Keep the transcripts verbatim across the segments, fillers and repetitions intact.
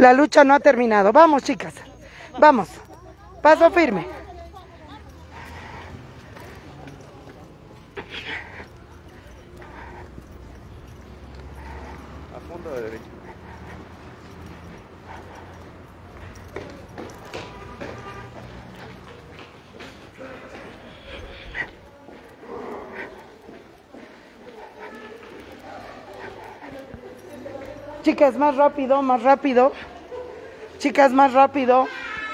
La lucha no ha terminado. Vamos, chicas. Vamos. Paso firme. A fondo de derecha. Chicas, más rápido, más rápido. Chicas, más rápido.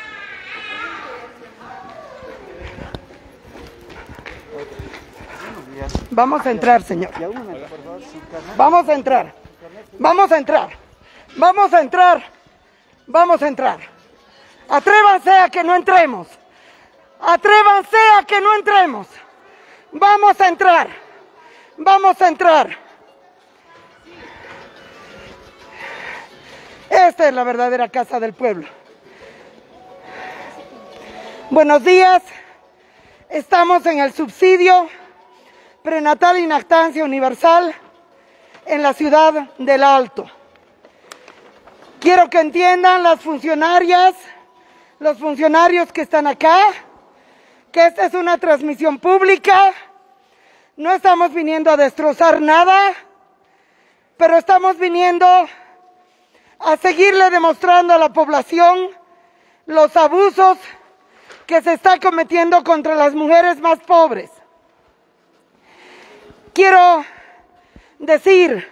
Vamos a entrar, señor. Vamos a entrar. Vamos a entrar. Vamos a entrar. Vamos a entrar. Atrévanse a que no entremos. Atrévanse a que no entremos. Vamos a entrar. Vamos a entrar. Esta es la verdadera casa del pueblo. Buenos días. Estamos en el subsidio prenatal y lactancia universal en la ciudad del Alto. Quiero que entiendan las funcionarias, los funcionarios que están acá, que esta es una transmisión pública. No estamos viniendo a destrozar nada, pero estamos viniendo a seguirle demostrando a la población los abusos que se está cometiendo contra las mujeres más pobres. Quiero decir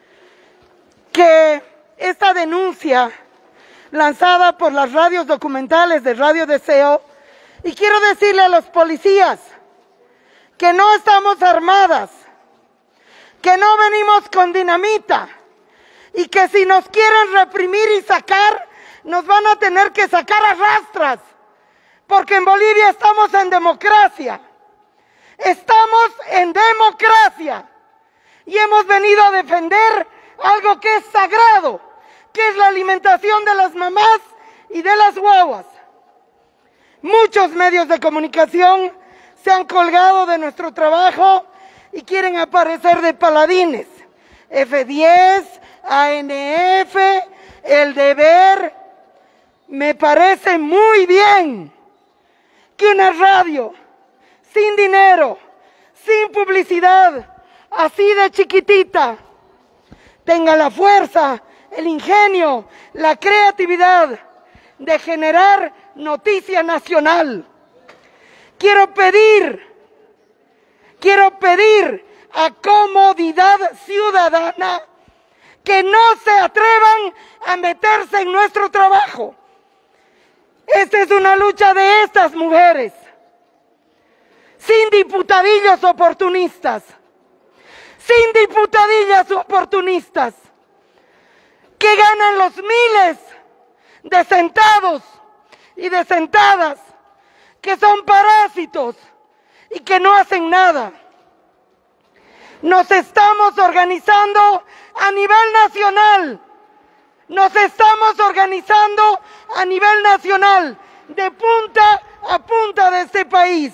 que esta denuncia lanzada por las radios documentales de Radio Deseo, y quiero decirle a los policías que no estamos armadas, que no venimos con dinamita, y que si nos quieren reprimir y sacar, nos van a tener que sacar a rastras, porque en Bolivia estamos en democracia. Estamos en democracia y hemos venido a defender algo que es sagrado, que es la alimentación de las mamás y de las guaguas. Muchos medios de comunicación se han colgado de nuestro trabajo y quieren aparecer de paladines. F diez, A N F, El Deber. Me parece muy bien que una radio sin dinero, sin publicidad, así de chiquitita, tenga la fuerza, el ingenio, la creatividad de generar noticia nacional. Quiero pedir, quiero pedir a Comodidad Ciudadana que no se atrevan a meterse en nuestro trabajo. Esta es una lucha de estas mujeres, sin diputadillos oportunistas, sin diputadillas oportunistas, que ganan los miles de sentados y de sentadas, que son parásitos y que no hacen nada. Nos estamos organizando a nivel nacional, nos estamos organizando a nivel nacional, de punta a punta de este país,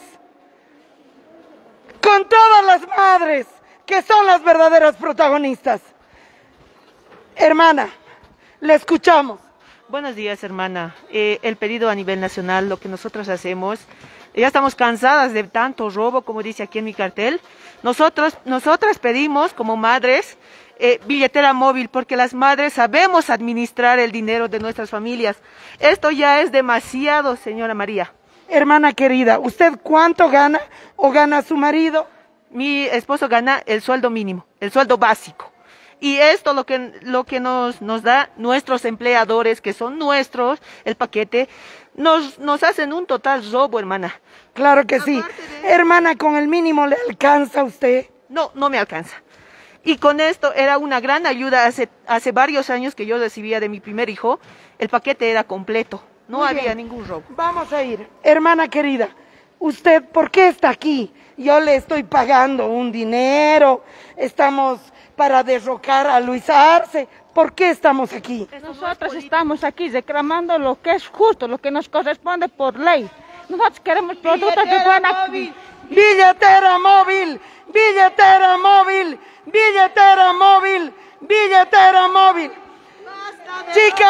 con todas las madres que son las verdaderas protagonistas. Hermana, le escuchamos. Buenos días, hermana. Eh, el pedido a nivel nacional, lo que nosotros hacemos, ya estamos cansadas de tanto robo, como dice aquí en mi cartel. Nosotros, nosotras pedimos como madres eh, billetera móvil, porque las madres sabemos administrar el dinero de nuestras familias. Esto ya es demasiado, señora María. Hermana querida, ¿usted cuánto gana o gana su marido? Mi esposo gana el sueldo mínimo, el sueldo básico. Y esto lo que, lo que nos, nos da nuestros empleadores, que son nuestros, el paquete, nos, nos hacen un total robo, hermana. Claro que sí. De... Hermana, ¿con el mínimo le alcanza a usted? No, no me alcanza. Y con esto era una gran ayuda. Hace, hace varios años que yo recibía de mi primer hijo, el paquete era completo. No Muy había bien. ningún robo. Vamos a ir. Hermana querida, ¿usted por qué está aquí? Yo le estoy pagando un dinero, estamos para derrocar a Luis Arce. ¿Por qué estamos aquí? Nosotros estamos aquí reclamando lo que es justo, lo que nos corresponde por ley. Nosotros queremos productos de buena... Billetera móvil, billetera móvil, billetera móvil, billetera móvil. Chicas,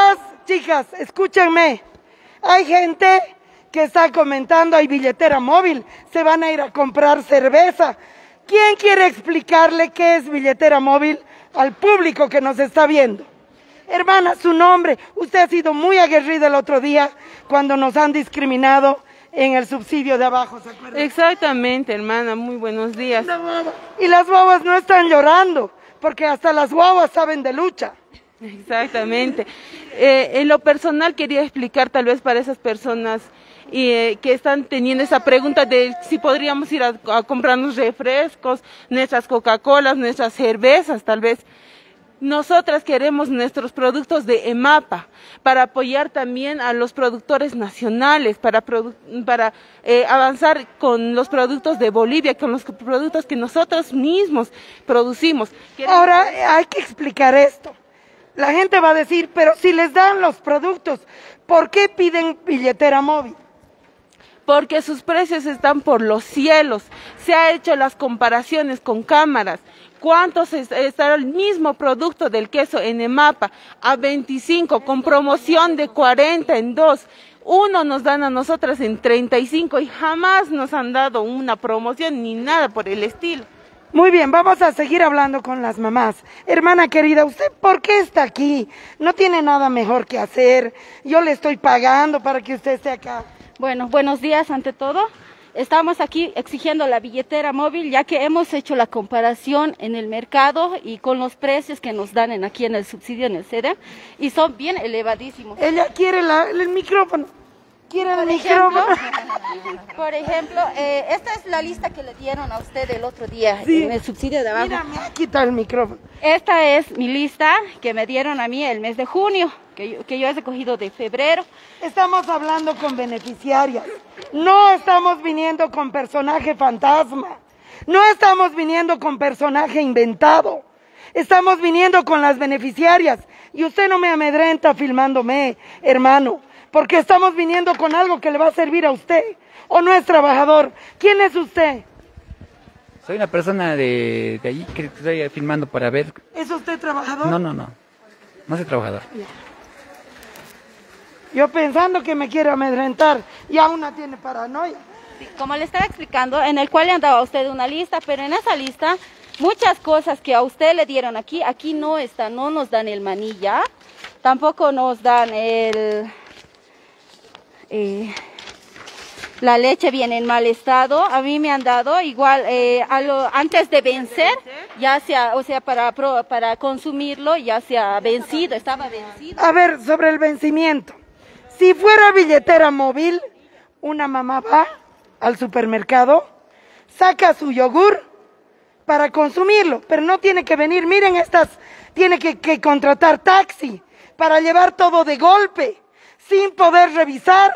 chicas, escúchenme. Hay gente que está comentando, hay billetera móvil, se van a ir a comprar cerveza. ¿Quién quiere explicarle qué es billetera móvil al público que nos está viendo? Hermana, su nombre. Usted ha sido muy aguerrida el otro día cuando nos han discriminado en el subsidio de abajo, ¿se acuerda? Exactamente, hermana, muy buenos días. Y las guaguas no están llorando, porque hasta las guaguas saben de lucha. Exactamente. Eh, en lo personal quería explicar tal vez para esas personas eh, que están teniendo esa pregunta de si podríamos ir a, a comprarnos refrescos, nuestras Coca-Colas, nuestras cervezas tal vez. Nosotras queremos nuestros productos de EMAPA para apoyar también a los productores nacionales, para, produ para eh, avanzar con los productos de Bolivia, con los productos que nosotros mismos producimos. Queremos... Ahora hay que explicar esto. La gente va a decir, pero si les dan los productos, ¿por qué piden billetera móvil? Porque sus precios están por los cielos. Se han hecho las comparaciones con cámaras. ¿Cuántos está el mismo producto del queso en EMAPA? A veinticinco, con promoción de cuarenta en dos. Uno nos dan a nosotras en treinta y cinco y jamás nos han dado una promoción ni nada por el estilo. Muy bien, vamos a seguir hablando con las mamás. Hermana querida, ¿usted por qué está aquí? No tiene nada mejor que hacer. Yo le estoy pagando para que usted esté acá. Bueno, buenos días ante todo. Estamos aquí exigiendo la billetera móvil, ya que hemos hecho la comparación en el mercado y con los precios que nos dan en, aquí en el subsidio, en el C D, y son bien elevadísimos. Ella quiere la, el micrófono. ¿Quiere el Por micrófono? ejemplo, por ejemplo eh, esta es la lista que le dieron a usted el otro día Sí. en el subsidio de abajo. Mira, me ha quitado el micrófono. Esta es mi lista que me dieron a mí el mes de junio, que yo, que yo he recogido de febrero. Estamos hablando con beneficiarias. No estamos viniendo con personaje fantasma. No estamos viniendo con personaje inventado. Estamos viniendo con las beneficiarias. Y usted no me amedrenta filmándome, hermano, porque estamos viniendo con algo que le va a servir a usted. ¿O no es trabajador? ¿Quién es usted? Soy una persona de, de allí que estoy filmando para ver. ¿Es usted trabajador? No, no, no. No soy trabajador. Yo pensando que me quiere amedrentar y aún no tiene paranoia. Como le estaba explicando, en el cual le han dado a usted una lista, pero en esa lista muchas cosas que a usted le dieron aquí, aquí no están, no nos dan el manilla, tampoco nos dan el... Eh, la leche viene en mal estado. A mí me han dado igual eh, a lo, antes de vencer, ya sea, o sea, para, para consumirlo ya se ha vencido, estaba vencido. A ver, sobre el vencimiento. Si fuera billetera móvil, una mamá va al supermercado, saca su yogur para consumirlo, pero no tiene que venir, miren estas, tiene que, que contratar taxi para llevar todo de golpe, sin poder revisar,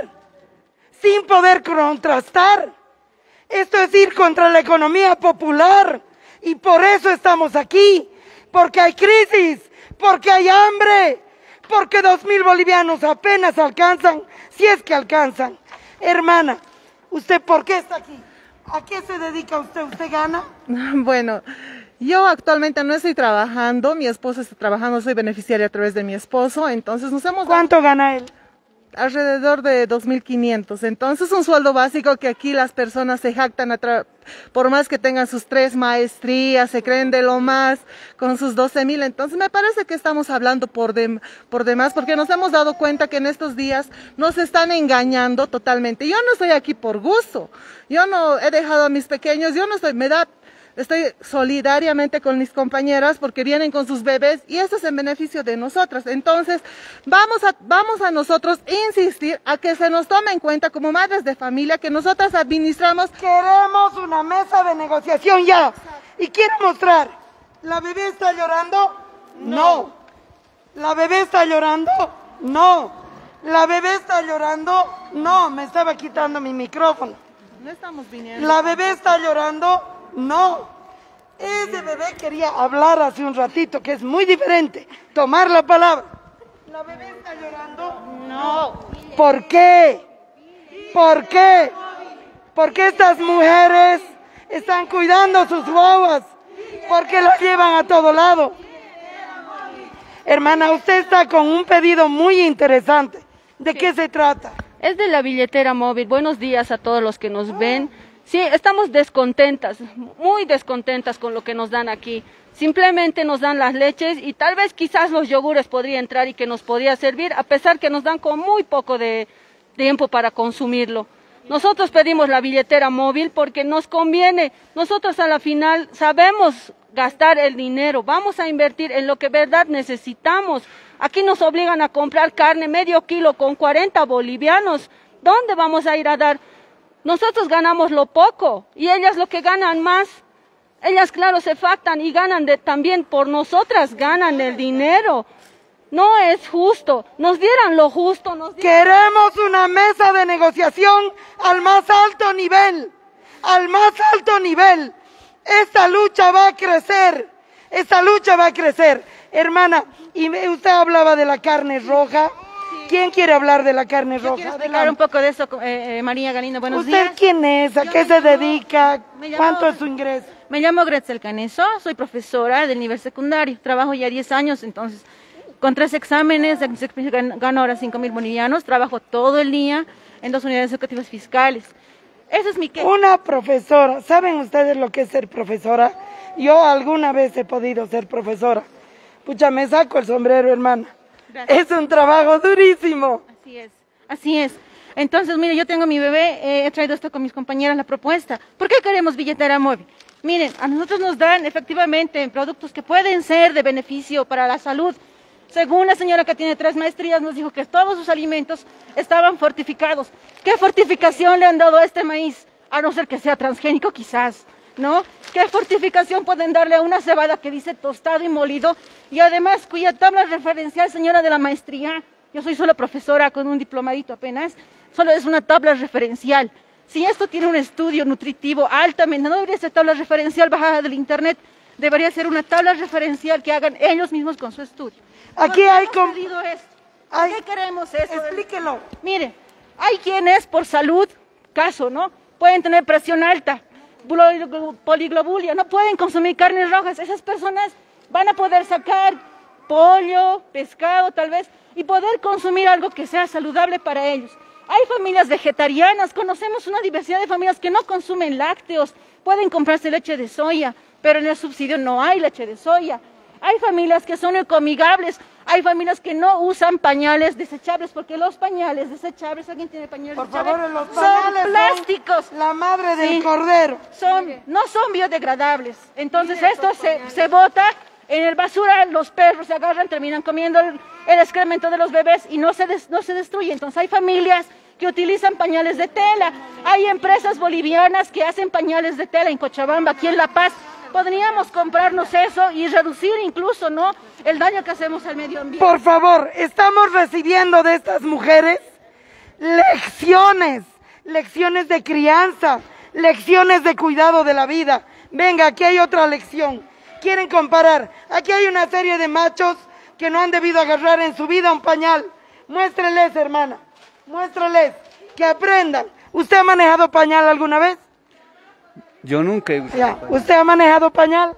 sin poder contrastar. Esto es ir contra la economía popular y por eso estamos aquí, porque hay crisis, porque hay hambre, porque dos mil bolivianos apenas alcanzan, si es que alcanzan. Hermana, ¿usted por qué está aquí? ¿A qué se dedica usted? ¿Usted gana? Bueno, yo actualmente no estoy trabajando, mi esposo está trabajando, soy beneficiaria a través de mi esposo, entonces nos hemos... ¿Cuánto gana él? Alrededor de dos mil quinientos, entonces un sueldo básico que aquí las personas se jactan, a tra por más que tengan sus tres maestrías, se creen de lo más, con sus doce mil, entonces me parece que estamos hablando por, de por demás, porque nos hemos dado cuenta que en estos días nos están engañando totalmente. Yo no estoy aquí por gusto, yo no he dejado a mis pequeños, yo no estoy, me da... Estoy solidariamente con mis compañeras porque vienen con sus bebés y eso es en beneficio de nosotras. Entonces, vamos a, vamos a nosotros insistir a que se nos tome en cuenta como madres de familia que nosotras administramos. Queremos una mesa de negociación ya. Y quiero mostrar, ¿la bebé está llorando? No. ¿La bebé está llorando? No. ¿La bebé está llorando? No, me estaba quitando mi micrófono. No estamos viniendo. ¿La bebé está llorando? No, ese bebé quería hablar hace un ratito, que es muy diferente, tomar la palabra. ¿La bebé está llorando? No. ¿Por qué? ¿Por qué? Porque estas mujeres están cuidando sus guaguas, porque las llevan a todo lado. Hermana, usted está con un pedido muy interesante. ¿De qué se trata? Es de la billetera móvil. Buenos días a todos los que nos ven. Sí, estamos descontentas, muy descontentas con lo que nos dan aquí. Simplemente nos dan las leches y tal vez quizás los yogures podría entrar y que nos podría servir, a pesar que nos dan con muy poco de tiempo para consumirlo. Nosotros pedimos la billetera móvil porque nos conviene. Nosotros a la final sabemos gastar el dinero, vamos a invertir en lo que de verdad necesitamos. Aquí nos obligan a comprar carne medio kilo con cuarenta bolivianos. ¿Dónde vamos a ir a dar? Nosotros ganamos lo poco y ellas lo que ganan más. Ellas, claro, se factan y ganan de, también por nosotras, ganan el dinero. No es justo. Nos dieran lo justo. Nos dieran... Queremos una mesa de negociación al más alto nivel. Al más alto nivel. Esta lucha va a crecer. Esta lucha va a crecer. Hermana, y usted hablaba de la carne roja. ¿Quién quiere hablar de la carne Yo roja? quiero explicar un poco de eso, eh, eh, María Galindo, buenos ¿Usted días. quién es? ¿A Yo qué me se llamo- dedica? me llamo- ¿Cuánto es su ingreso? Me llamo Gretzel Caneso, soy profesora del nivel secundario, trabajo ya diez años, entonces, con tres exámenes, gan- gano ahora cinco mil bolivianos, trabajo todo el día en dos unidades educativas fiscales. Ese es mi queja. Una profesora. ¿Saben ustedes lo que es ser profesora? Yo alguna vez he podido ser profesora. Pucha, me saco el sombrero, hermana. Gracias. Es un trabajo durísimo. Así es, así es. Entonces, mire, yo tengo mi bebé, eh, he traído esto con mis compañeras, la propuesta. ¿Por qué queremos billetera móvil? Miren, a nosotros nos dan efectivamente productos que pueden ser de beneficio para la salud. Según la señora que tiene tres maestrías, nos dijo que todos sus alimentos estaban fortificados. ¿Qué fortificación le han dado a este maíz? A no ser que sea transgénico quizás, ¿no? ¿Qué fortificación pueden darle a una cebada que dice tostado y molido? Y además, cuya tabla referencial, señora de la maestría, yo soy solo profesora con un diplomadito apenas, solo es una tabla referencial. Si esto tiene un estudio nutritivo altamente, no debería ser tabla referencial bajada del internet, debería ser una tabla referencial que hagan ellos mismos con su estudio. Aquí ¿Por qué hay hemos com- pedido esto? hay- ¿Por qué queremos esto? Explíquelo. Mire, hay quienes por salud, caso, ¿no? Pueden tener presión alta, bulo- poliglobulia, no pueden consumir carnes rojas. Esas personas van a poder sacar pollo, pescado tal vez, y poder consumir algo que sea saludable para ellos. Hay familias vegetarianas, conocemos una diversidad de familias que no consumen lácteos, pueden comprarse leche de soya, pero en el subsidio no hay leche de soya. Hay familias que son ecoamigables, hay familias que no usan pañales desechables, porque los pañales desechables, ¿alguien tiene pañales Por desechables? favor, los Son pañales son plásticos. la madre del Sí. cordero. Son, no son biodegradables. Entonces esto se, se bota en el basura, los perros se agarran, terminan comiendo el, el excremento de los bebés y no se, des- no se destruye. Entonces hay familias que utilizan pañales de tela. Hay empresas bolivianas que hacen pañales de tela en Cochabamba, aquí en La Paz. Podríamos comprarnos eso y reducir incluso, ¿no?, el daño que hacemos al medio ambiente. Por favor, estamos recibiendo de estas mujeres lecciones, lecciones de crianza, lecciones de cuidado de la vida. Venga, aquí hay otra lección. Quieren comparar. Aquí hay una serie de machos que no han debido agarrar en su vida un pañal. Muéstreles, hermana, muéstreles, que aprendan. ¿Usted ha manejado pañal alguna vez? Yo nunca he usado Ya. pañal. ¿Usted ha manejado pañal?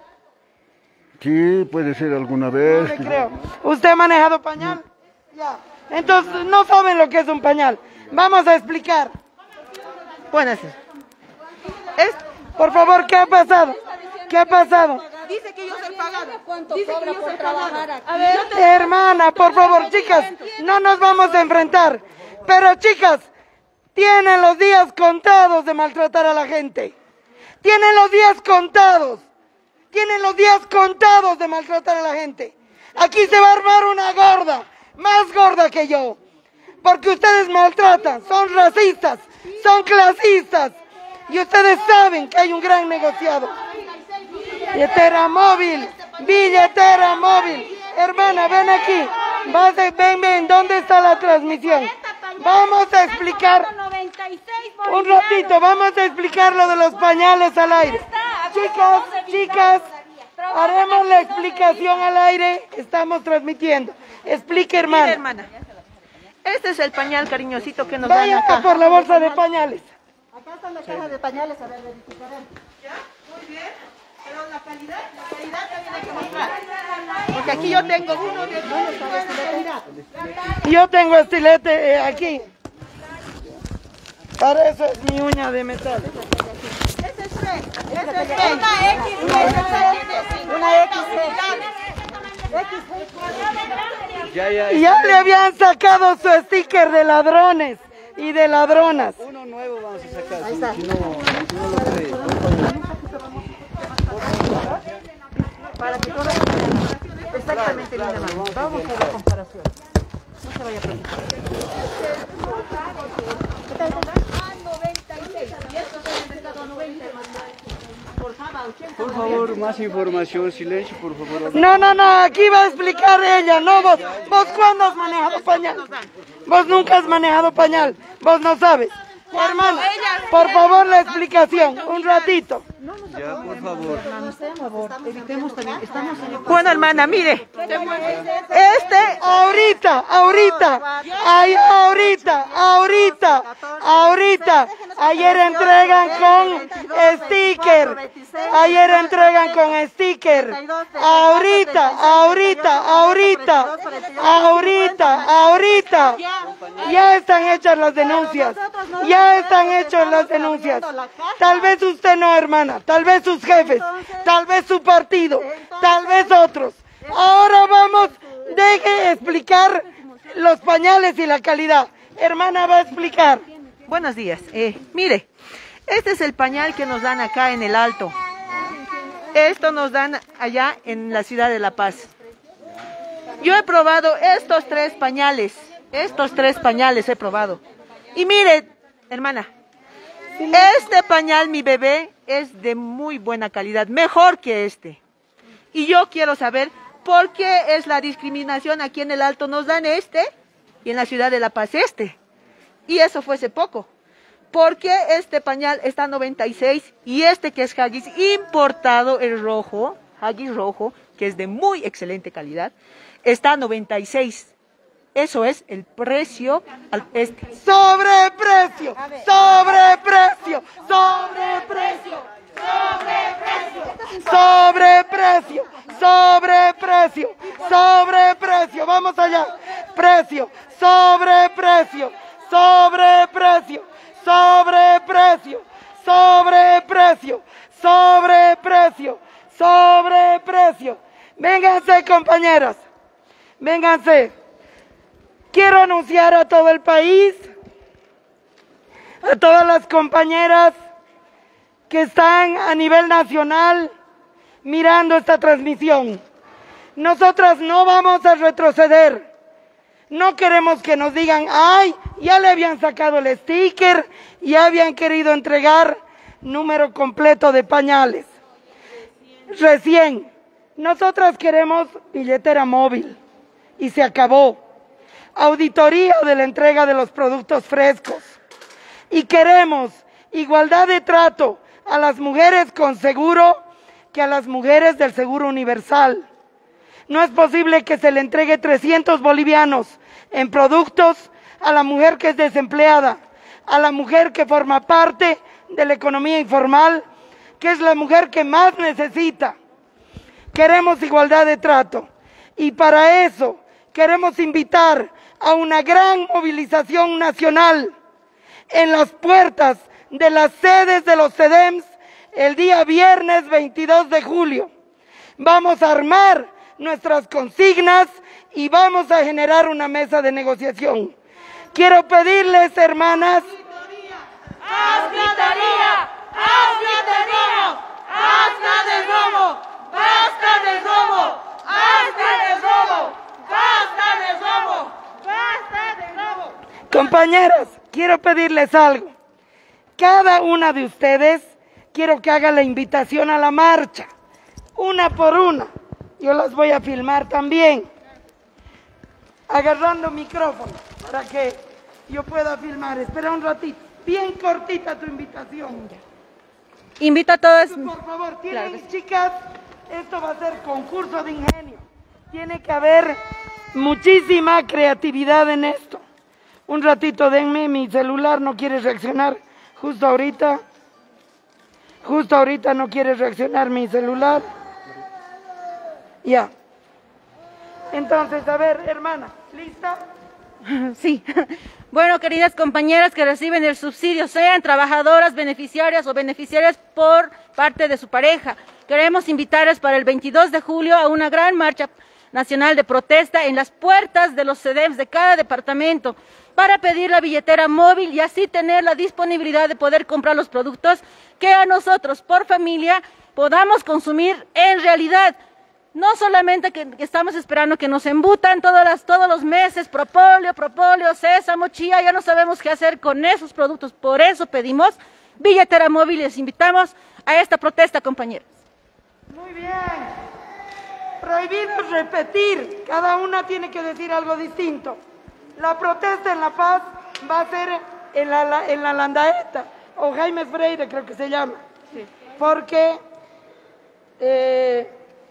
Sí, puede ser alguna No vez. le creo. ¿Usted ha manejado pañal? Ya. Entonces no saben lo que es un pañal. Vamos a explicar. Buenas. Es- Por favor, ¿qué ha pasado? ¿Qué ha pasado? Dice que yo soy pagada. ¿Cuánto Dice que cobra yo por soy trabajar pagada. aquí? A ver, Hermana, por favor, chicas, no nos vamos a enfrentar. Pero chicas, tienen los días contados de maltratar a la gente. Tienen los días contados. Tienen los días contados de maltratar a la gente. Aquí se va a armar una gorda, más gorda que yo. Porque ustedes maltratan, son racistas, son clasistas. Y ustedes saben que hay un gran negociado. Billetera móvil, billetera móvil. Hermana, ven aquí. Vas a- ven, ven, ¿dónde está la transmisión? Vamos a explicar, un ratito, vamos a explicar lo de los pañales al aire. Chicas, chicas, haremos la explicación al aire. Estamos transmitiendo. Explique, mira, hermana. hermana. Este es el pañal cariñosito que nos dan Vaya acá. por la bolsa de pañales. Pero la calidad, la calidad también hay que mostrar. Porque aquí yo tengo uno de Yo tengo estilete eh, aquí. Para eso es mi uña de metal. Ese es tres. Ese es tres. Una X. Una X. Ya, ya. Ya le habían sacado su sticker de ladrones y de ladronas. Uno nuevo vamos a sacar. Si, si no, si no lo puede. Para que todo exactamente linda mano. Vamos a la comparación. No se vaya a preocupar. Por favor, más información, silencio, por favor. No, no, no, aquí va a explicar ella, no vos. ¿Vos cuándo has manejado pañal? Vos nunca has manejado pañal, vos no sabes. Hermano, por favor la explicación, un ratito. Ya, por favor. Bueno, hermana, mire. Este, ahorita, ahorita, ay, ahorita, ahorita, ahorita. Ayer entregan con sticker. Ayer entregan con sticker. Ahorita, ahorita, ahorita, ahorita, ahorita. Ya están hechas las denuncias. Ya están hechas las denuncias. Tal vez usted no, hermana. Tal vez sus jefes. Tal vez su partido. Tal vez otros. Ahora vamos, deje explicar los pañales y la calidad. Hermana va a explicar. buenos días. Eh, mire, este es el pañal que nos dan acá en el Alto. Esto nos dan allá en la ciudad de La Paz. Yo he probado estos tres pañales. Estos tres pañales he probado. Y mire, hermana, este pañal, mi bebé, es de muy buena calidad, mejor que este. Y yo quiero saber por qué es la discriminación. Aquí en el Alto nos dan este y en la ciudad de La Paz este. Y eso fue hace poco. ¿Por qué este pañal está a noventa y seis y este que es Huggies importado, el rojo, Huggies rojo, que es de muy excelente calidad, está a noventa y seis? Eso es el precio al este. ¡Sobreprecio! ¡Sobreprecio! ¡Sobreprecio! ¡Sobreprecio! ¡Sobreprecio! ¡Sobreprecio! ¡Sobreprecio! Vamos allá. Precio. Sobreprecio. Sobreprecio. Sobreprecio. Sobreprecio. Sobreprecio. Sobreprecio. Vénganse, compañeras. Vénganse. Quiero anunciar a todo el país, a todas las compañeras que están a nivel nacional mirando esta transmisión. Nosotras no vamos a retroceder. No queremos que nos digan, ay, ya le habían sacado el sticker, ya habían querido entregar número completo de pañales. Recién, nosotras queremos billetera móvil y se acabó. Auditoría de la entrega de los productos frescos. Y queremos igualdad de trato a las mujeres con seguro que a las mujeres del Seguro Universal. No es posible que se le entregue trescientos bolivianos en productos a la mujer que es desempleada, a la mujer que forma parte de la economía informal, que es la mujer que más necesita. Queremos igualdad de trato y para eso queremos invitar a una gran movilización nacional en las puertas de las sedes de los CEDEMS el día viernes veintidós de julio. Vamos a armar nuestras consignas y vamos a generar una mesa de negociación. Quiero pedirles, hermanas, ¡Auditoría! ¡Auditoría! ¡Basta de robo! ¡Basta de robo! ¡Basta de robo! ¡Basta de robo! ¡Basta de robo! compañeras, quiero pedirles algo. Cada una de ustedes quiero que haga la invitación a la marcha, una por una. Yo las voy a filmar también, agarrando micrófono para que yo pueda filmar. Espera un ratito, bien cortita tu invitación. Invito a todos. Por favor, tienen, Claro que sí. chicas, esto va a ser concurso de ingenio. Tiene que haber muchísima creatividad en esto. Un ratito, denme, mi celular no quiere reaccionar justo ahorita. Justo ahorita no quiere reaccionar mi celular. Ya. Entonces, a ver, hermana, ¿lista? Sí. Bueno, queridas compañeras que reciben el subsidio, sean trabajadoras beneficiarias o beneficiarias por parte de su pareja, queremos invitarles para el veintidós de julio a una gran marcha nacional de protesta en las puertas de los C D E Ms de cada departamento para pedir la billetera móvil y así tener la disponibilidad de poder comprar los productos que a nosotros por familia podamos consumir en realidad. No solamente que, que estamos esperando que nos embutan todas las, todos los meses, propóleo, propóleo, sésamo, chía, ya no sabemos qué hacer con esos productos, por eso pedimos billetera móvil y les invitamos a esta protesta, compañeros. Muy bien. Prohibido repetir, cada una tiene que decir algo distinto. La protesta en La Paz va a ser en la, en la Landaeta, o Jaime Freire creo que se llama, sí. porque... Eh,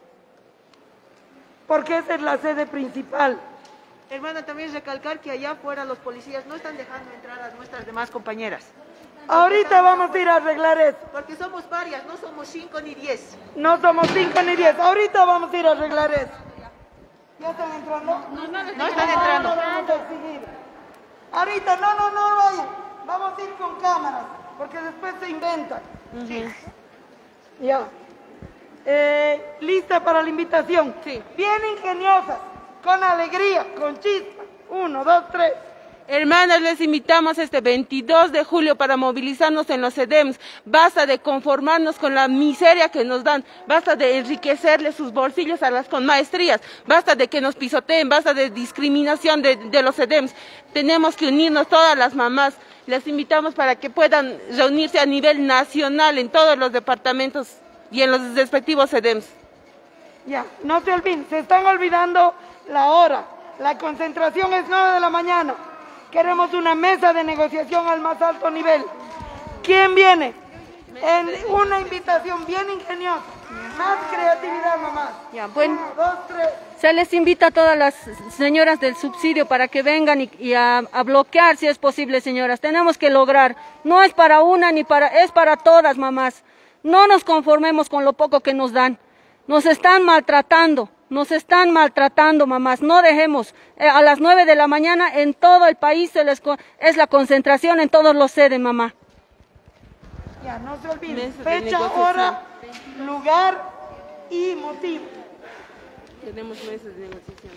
porque esa es la sede principal. Hermana, también recalcar que allá afuera los policías no están dejando entrar a nuestras demás compañeras. Ahorita vamos a ir a arreglar eso. Porque somos varias, no somos cinco ni diez. No somos cinco ni diez, ahorita vamos a ir a arreglar eso. ¿Ya están entrando? No, no, no, no están entrando. No, vamos a exigir. Ahorita, no, no, no vayan. Vamos a ir con cámaras, porque después se inventan. Uh-huh. Sí. Ya. Eh, lista para la invitación. Sí. Bien ingeniosas, con alegría, con chispa. Uno, dos, tres. Hermanas, les invitamos este veintidós de julio para movilizarnos en los C D E Ms. Basta de conformarnos con la miseria que nos dan, basta de enriquecerle sus bolsillos a las con maestrías, basta de que nos pisoteen, basta de discriminación de, de los C D E Ms. Tenemos que unirnos todas las mamás. Les invitamos para que puedan reunirse a nivel nacional en todos los departamentos y en los respectivos C D E Ms. Ya, no se olviden, se están olvidando la hora. La concentración es nueve de la mañana. Queremos una mesa de negociación al más alto nivel. ¿Quién viene? En una invitación bien ingeniosa. Más creatividad, mamá. Ya, bueno. Uno, dos, tres. Se les invita a todas las señoras del subsidio para que vengan y, y a, a bloquear si es posible, señoras. Tenemos que lograr. No es para una ni para... es para todas, mamás. No nos conformemos con lo poco que nos dan. Nos están maltratando. Nos están maltratando, mamás. No dejemos. Eh, a las nueve de la mañana en todo el país se les es la concentración en todos los sedes, mamá. Ya, no se olviden. Fecha, hora, lugar y motivo. Tenemos meses de negociación.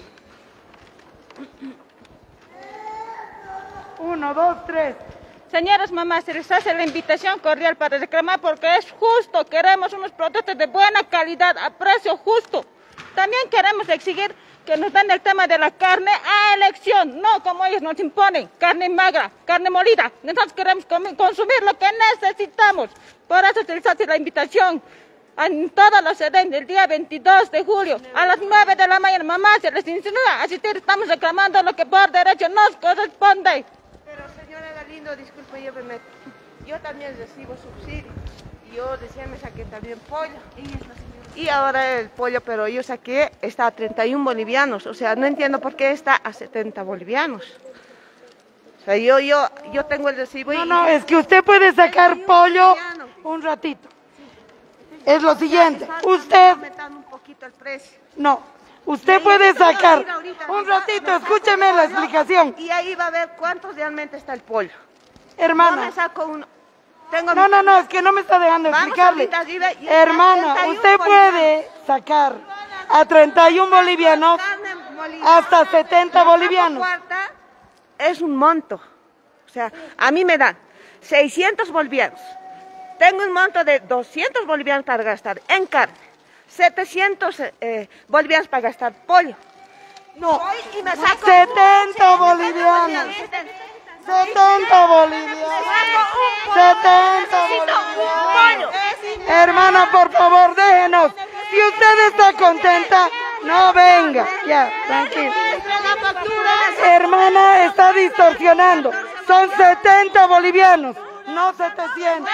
Uno, dos, tres. Señoras mamás, se les hace la invitación cordial para reclamar porque es justo. Queremos unos productos de buena calidad, a precio justo. También queremos exigir que nos den el tema de la carne a elección, no como ellos nos imponen, carne magra, carne molida. Nosotros queremos consumir lo que necesitamos. Por eso se les hace la invitación en todos los C D E Ms el día veintidós de julio a las nueve de la mañana. Mamá, se les insinúa asistir, estamos reclamando lo que por derecho nos corresponde. Pero señora Galindo, disculpe, yo me meto. Yo también recibo subsidio. Yo decía, me saqué también pollo. Y ahora el pollo, pero yo saqué, está a treinta y uno bolivianos. O sea, no entiendo por qué está a setenta bolivianos. O sea, yo, yo, yo tengo el recibo y... No, no, es que usted puede sacar pollo un ratito. Es lo siguiente, usted... un poquito el precio. No, usted puede sacar un ratito, escúcheme la explicación. Y ahí va a ver cuánto realmente está el pollo. Hermana. Yo me saco un... Tengo no, no, no, es que no me está dejando explicarle. Hermana, usted puede sacar a treinta y uno bolivianos hasta setenta bolivianos. Es un monto. O sea, a mí me dan seiscientos bolivianos. Tengo un monto de doscientos bolivianos para gastar en carne. setecientos eh, bolivianos para gastar pollo. No, y me saco setenta bolivianos. setenta bolivianos. setenta bolivianos. Hermana, por favor, déjenos. Si usted está contenta, no venga. Ya, tranquilo. Hermana, está distorsionando. Son setenta bolivianos, no setecientos.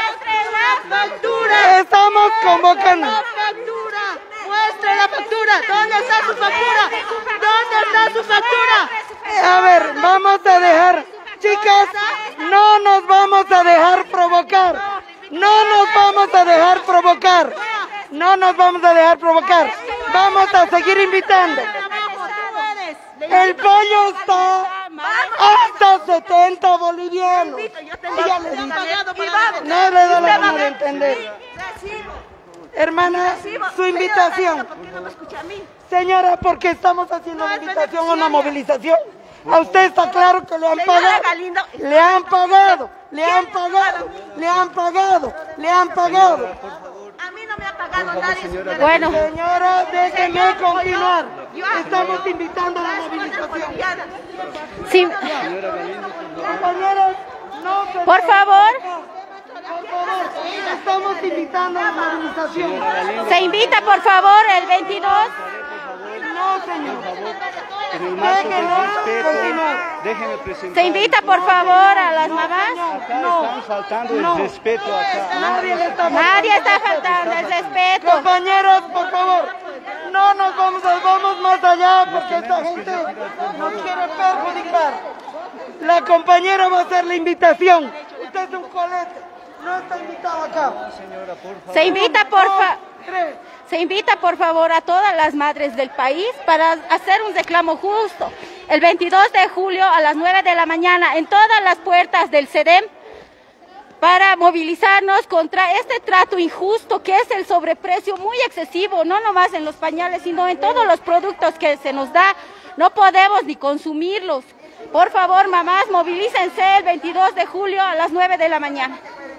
Estamos convocando. Muestre la factura. ¿Dónde está su factura? ¿Dónde está su factura? A ver, vamos a dejar... Chicas, no nos vamos a dejar provocar. No nos vamos a dejar provocar. No nos vamos a dejar provocar. Vamos a seguir invitando. El pollo está hasta setenta bolivianos. Ella le dice, no le da la gana de entender. Hermana, su invitación. Señora, porque estamos haciendo una invitación a una movilización. A usted está claro que le han pagado. Le han pagado, le han pagado, le han pagado, le han pagado. A mí no me ha pagado nadie. Bueno, señora, déjeme continuar. Estamos invitando a la movilización. Sí. Compañeros, no se Por favor. Por favor, estamos invitando a la movilización. Se invita, por favor, el veintidós. No, señor. En el marco del respeto, déjeme presentar. Se invita, por favor, a las mamás. Acá están faltando el respeto acá. Nadie le está Nadie está faltando el respeto. Compañeros, por favor, no nos vamos, a, vamos más allá porque esta gente nos quiere perjudicar. La compañera va a hacer la invitación. Usted es un colete, no está invitado acá. Se invita, por favor. Se invita, por favor, a todas las madres del país para hacer un reclamo justo. El veintidós de julio a las nueve de la mañana en todas las puertas del CEDEM para movilizarnos contra este trato injusto que es el sobreprecio muy excesivo, no nomás en los pañales, sino en todos los productos que se nos da. No podemos ni consumirlos. Por favor, mamás, movilícense el veintidós de julio a las nueve de la mañana.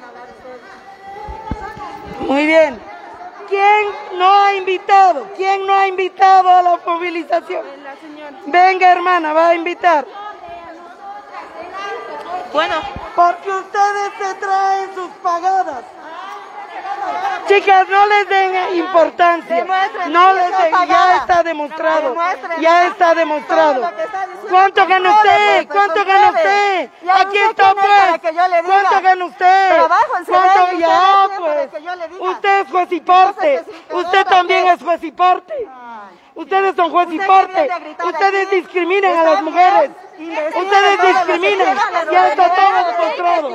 Muy bien. ¿Quién no ha invitado? ¿Quién no ha invitado a la movilización? Venga, hermana, va a invitar. Bueno, porque ustedes se traen sus pagadas. Chicas, no les den importancia. No les den, ya está demostrado. Ya está demostrado. ¿Cuánto gana usted? ¿Cuánto gana usted? Aquí está pues. ¿Cuánto gana usted? ¿Cuánto? Ya pues. Usted es juez y parte. Usted también es juez y parte. Ustedes son juez y parte. Ustedes discriminan a las mujeres. Ustedes discriminan. Ya está todo demostrado.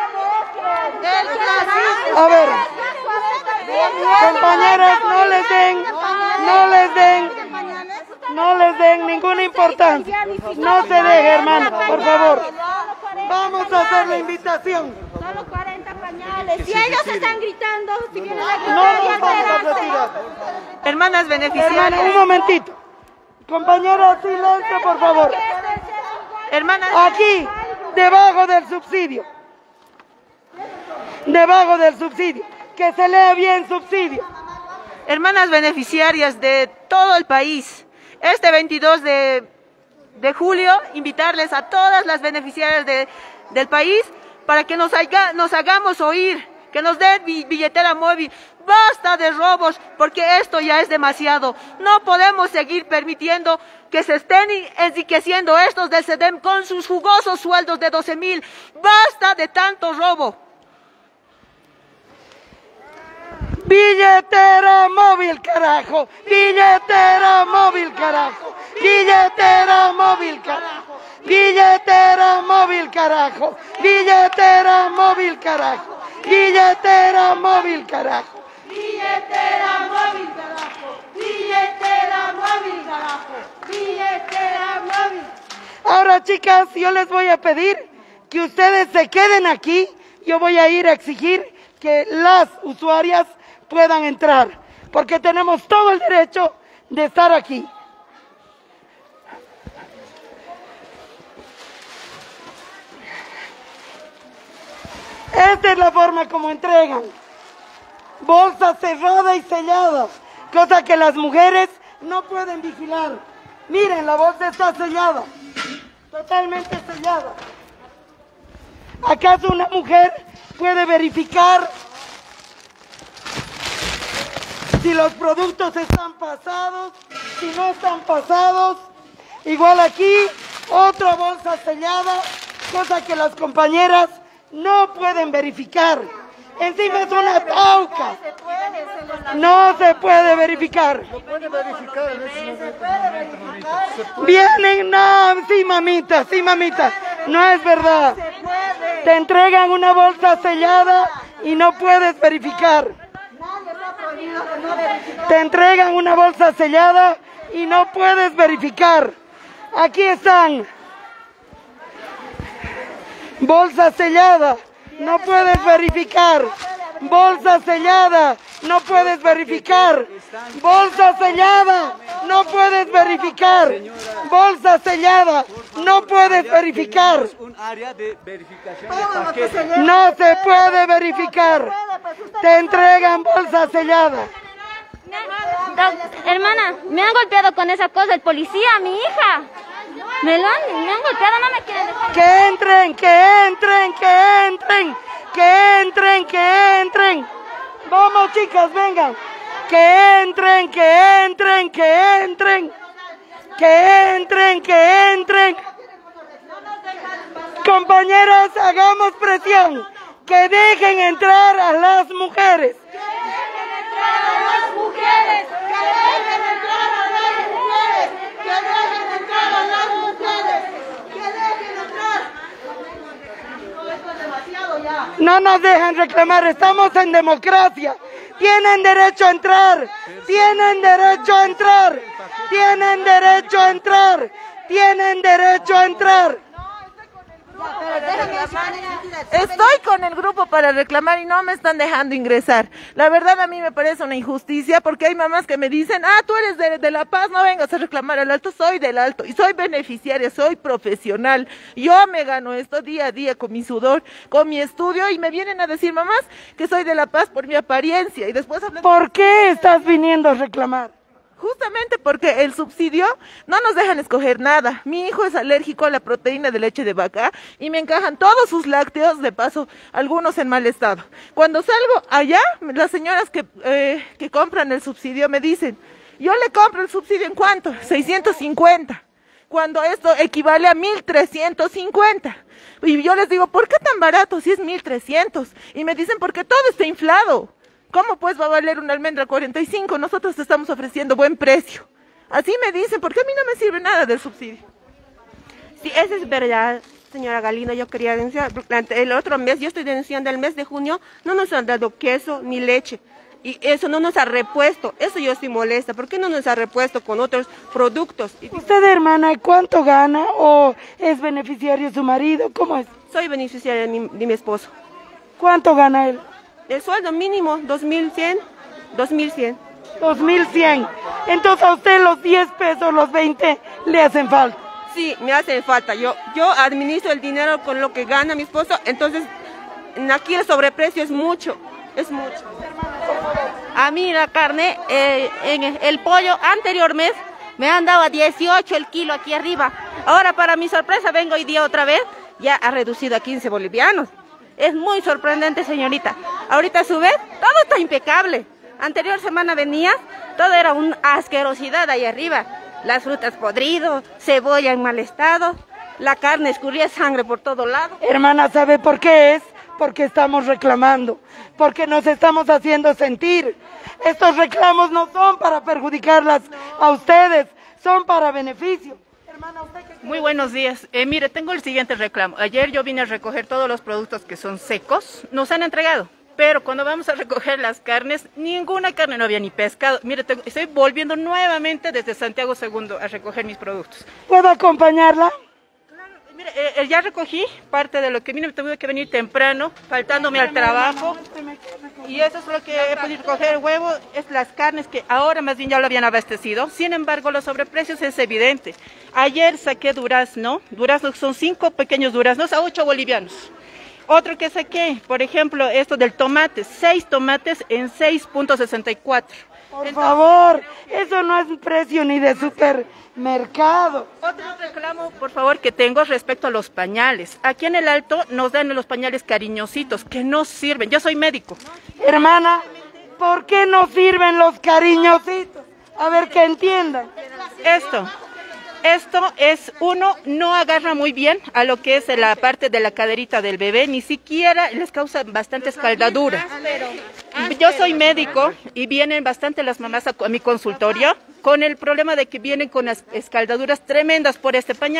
A ver, compañeras, no les den, no les den, no les den ninguna importancia. No se deje, hermana, por favor. Vamos a hacer la invitación. Solo cuarenta pañales. Si ellos están gritando, si vienen aquí, no nos vamos a retirar. Hermanas beneficiarias. Hermana, un momentito. Compañera, silencio, por favor. Hermanas. Aquí, debajo del subsidio. Debajo del subsidio. Que se lea bien subsidio. Hermanas beneficiarias de todo el país, este veintidós de, de julio, invitarles a todas las beneficiarias de, del país para que nos, haga, nos hagamos oír, que nos den billetera móvil. Basta de robos, porque esto ya es demasiado. No podemos seguir permitiendo que se estén enriqueciendo estos del CEDEM con sus jugosos sueldos de doce mil. Basta de tanto robo. Billetera móvil, carajo. Billetera móvil, carajo. Billetera móvil, carajo. Billetera móvil, carajo. Billetera móvil, carajo. Billetera móvil, carajo. Billetera móvil, carajo. Billetera móvil, carajo. Billetera móvil. Ahora, chicas, yo les voy a pedir que ustedes se queden aquí. Yo voy a ir a exigir que las usuarias puedan entrar, porque tenemos todo el derecho de estar aquí. Esta es la forma como entregan. Bolsa cerrada y sellada, cosa que las mujeres no pueden vigilar. Miren, la bolsa está sellada, totalmente sellada. ¿Acaso una mujer puede verificar si los productos están pasados, si no están pasados? Igual aquí, otra bolsa sellada, cosa que las compañeras no pueden verificar. Encima es una tauca. No se puede verificar. Vienen, no, sí mamita, sí mamita, no es verdad. Te entregan una bolsa sellada y no puedes verificar. Te entregan una bolsa sellada y no puedes verificar. Aquí están. Bolsa sellada, no puedes verificar. Bolsa sellada, no puedes verificar. Bolsa sellada, no puedes verificar. Bolsa sellada, no puedes verificar. No se puede verificar. Te entregan bolsa sellada. Hermana, me han golpeado con esa cosa el policía, mi hija. Me lo han, me han golpeado, no me quieren dejar. Que entren, que entren, que entren, que entren, que entren. Vamos, chicas, vengan. Que entren, que entren, que entren. Que entren, que entren. Compañeras, hagamos presión. Que dejen entrar a las mujeres. Que dejen entrar a las mujeres. Que dejen entrar a las mujeres. Que dejen entrar a las mujeres. Que dejen entrar. Esto es demasiado ya. No nos dejan reclamar, estamos en democracia. Tienen derecho a entrar. Tienen derecho a entrar. Tienen derecho a entrar. Tienen derecho a entrar. Estoy con el grupo para reclamar y no me están dejando ingresar. La verdad a mí me parece una injusticia porque hay mamás que me dicen, ah, tú eres de, de La Paz, no vengas a reclamar al Alto. Soy del Alto y soy beneficiaria, soy profesional. Yo me gano esto día a día con mi sudor, con mi estudio y me vienen a decir mamás que soy de La Paz por mi apariencia y después hablan... ¿Por qué estás viniendo a reclamar? Justamente porque el subsidio no nos dejan escoger nada. Mi hijo es alérgico a la proteína de leche de vaca y me encajan todos sus lácteos, de paso, algunos en mal estado. Cuando salgo allá, las señoras que, eh, que compran el subsidio me dicen, yo le compro el subsidio ¿en cuánto? seiscientos cincuenta. Cuando esto equivale a mil trescientos cincuenta. Y yo les digo, ¿por qué tan barato si es mil trescientos? Y me dicen, porque todo está inflado. ¿Cómo pues va a valer una almendra cuarenta y cinco? Nosotros te estamos ofreciendo buen precio. Así me dicen, ¿por qué a mí no me sirve nada del subsidio? Sí, eso es verdad, señora Galindo. Yo quería denunciar, el otro mes, yo estoy denunciando el mes de junio, no nos han dado queso ni leche. Y eso no nos ha repuesto, eso yo estoy molesta. ¿Por qué no nos ha repuesto con otros productos? ¿Usted, hermana, cuánto gana o es beneficiario su marido? ¿Cómo es? Soy beneficiaria de mi, de mi esposo. ¿Cuánto gana él? El sueldo mínimo, dos mil cien. dos mil cien. dos mil cien. Entonces a usted los diez pesos, los veinte, le hacen falta. Sí, me hacen falta. Yo, yo administro el dinero con lo que gana mi esposo, entonces aquí el sobreprecio es mucho, es mucho. A mí la carne, eh, en el pollo anterior mes, me han dado a dieciocho el kilo aquí arriba. Ahora para mi sorpresa vengo hoy día otra vez, ya ha reducido a quince bolivianos. Es muy sorprendente, señorita. Ahorita a su vez, todo está impecable. Anterior semana venía, todo era una asquerosidad ahí arriba. Las frutas podridas, cebolla en mal estado, la carne escurría sangre por todo lado. Hermana, ¿sabe por qué es? Porque estamos reclamando, porque nos estamos haciendo sentir. Estos reclamos no son para perjudicarlas a ustedes, son para beneficio. Muy buenos días. Eh, mire, tengo el siguiente reclamo. Ayer yo vine a recoger todos los productos que son secos, nos han entregado, pero cuando vamos a recoger las carnes, ninguna carne, no había ni pescado. Mire, tengo, estoy volviendo nuevamente desde Santiago segundo a recoger mis productos. ¿Puedo acompañarla? Mire, eh, ya recogí parte de lo que vine, tuve que venir temprano, faltándome al trabajo. Y eso es lo que he podido recoger, el huevo, es las carnes que ahora más bien ya lo habían abastecido. Sin embargo, los sobreprecios es evidente. Ayer saqué durazno, duraznos son cinco pequeños duraznos a ocho bolivianos. Otro que saqué, por ejemplo, esto del tomate, seis tomates en seis punto sesenta y cuatro. Por Entonces, favor, eso no es un precio ni de supermercado. Otro reclamo, por favor, que tengo respecto a los pañales. Aquí en el Alto nos dan los pañales cariñositos, que no sirven. Yo soy médico. Hermana, ¿por qué no sirven los cariñositos? A ver, que entiendan. Esto. Esto es, uno, no agarra muy bien a lo que es la parte de la caderita del bebé, ni siquiera les causa bastante escaldadura. Yo soy médico y vienen bastante las mamás a, a mi consultorio con el problema de que vienen con las escaldaduras tremendas por este pañal.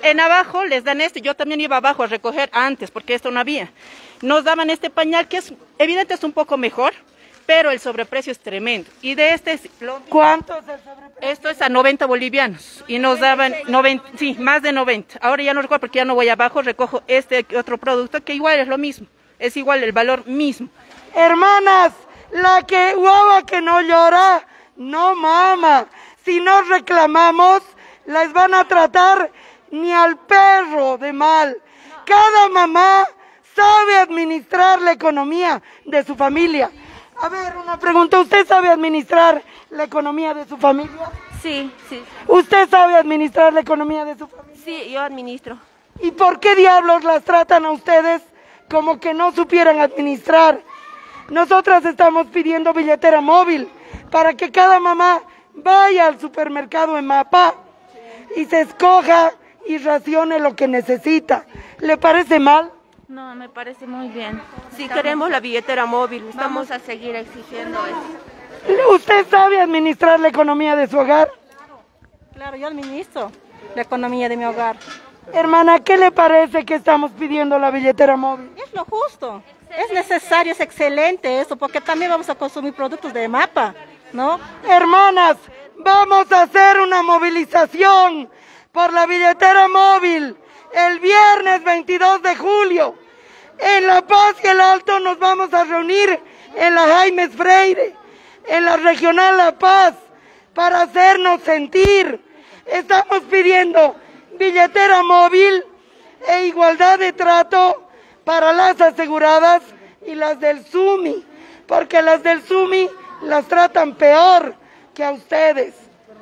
en abajo les dan este, yo también iba abajo a recoger antes, porque esto no había. Nos daban este pañal que es, evidente es un poco mejor, pero el sobreprecio es tremendo. Y de este, es lo, ¿cuánto es el sobreprecio? Esto es a noventa bolivianos, y nos daban noventa, sí, más de noventa. Ahora ya no recuerdo porque ya no voy abajo, recojo este otro producto que igual es lo mismo, es igual el valor mismo. Hermanas, la que guava que no llora, no mama. Si no reclamamos, les van a tratar ni al perro de mal. Cada mamá sabe administrar la economía de su familia. A ver, una pregunta, ¿usted sabe administrar la economía de su familia? Sí, sí. ¿Usted sabe administrar la economía de su familia? Sí, yo administro. ¿Y por qué diablos las tratan a ustedes como que no supieran administrar? Nosotras estamos pidiendo billetera móvil para que cada mamá vaya al supermercado en Mapa y se escoja y racione lo que necesita. ¿Le parece mal? No, me parece muy bien. Sí, queremos la billetera móvil. Estamos... Vamos a seguir exigiendo eso. ¿Usted sabe administrar la economía de su hogar? Claro, yo administro la economía de mi hogar. Hermana, ¿qué le parece que estamos pidiendo la billetera móvil? Es lo justo. Es necesario, es excelente eso, porque también vamos a consumir productos de Mapa, ¿no? Hermanas, vamos a hacer una movilización por la billetera móvil el viernes veintidós de julio. En La Paz y el Alto nos vamos a reunir en la Jaime Freire, en la Regional La Paz, para hacernos sentir. Estamos pidiendo billetera móvil e igualdad de trato para las aseguradas y las del SUMI, porque las del SUMI las tratan peor que a ustedes.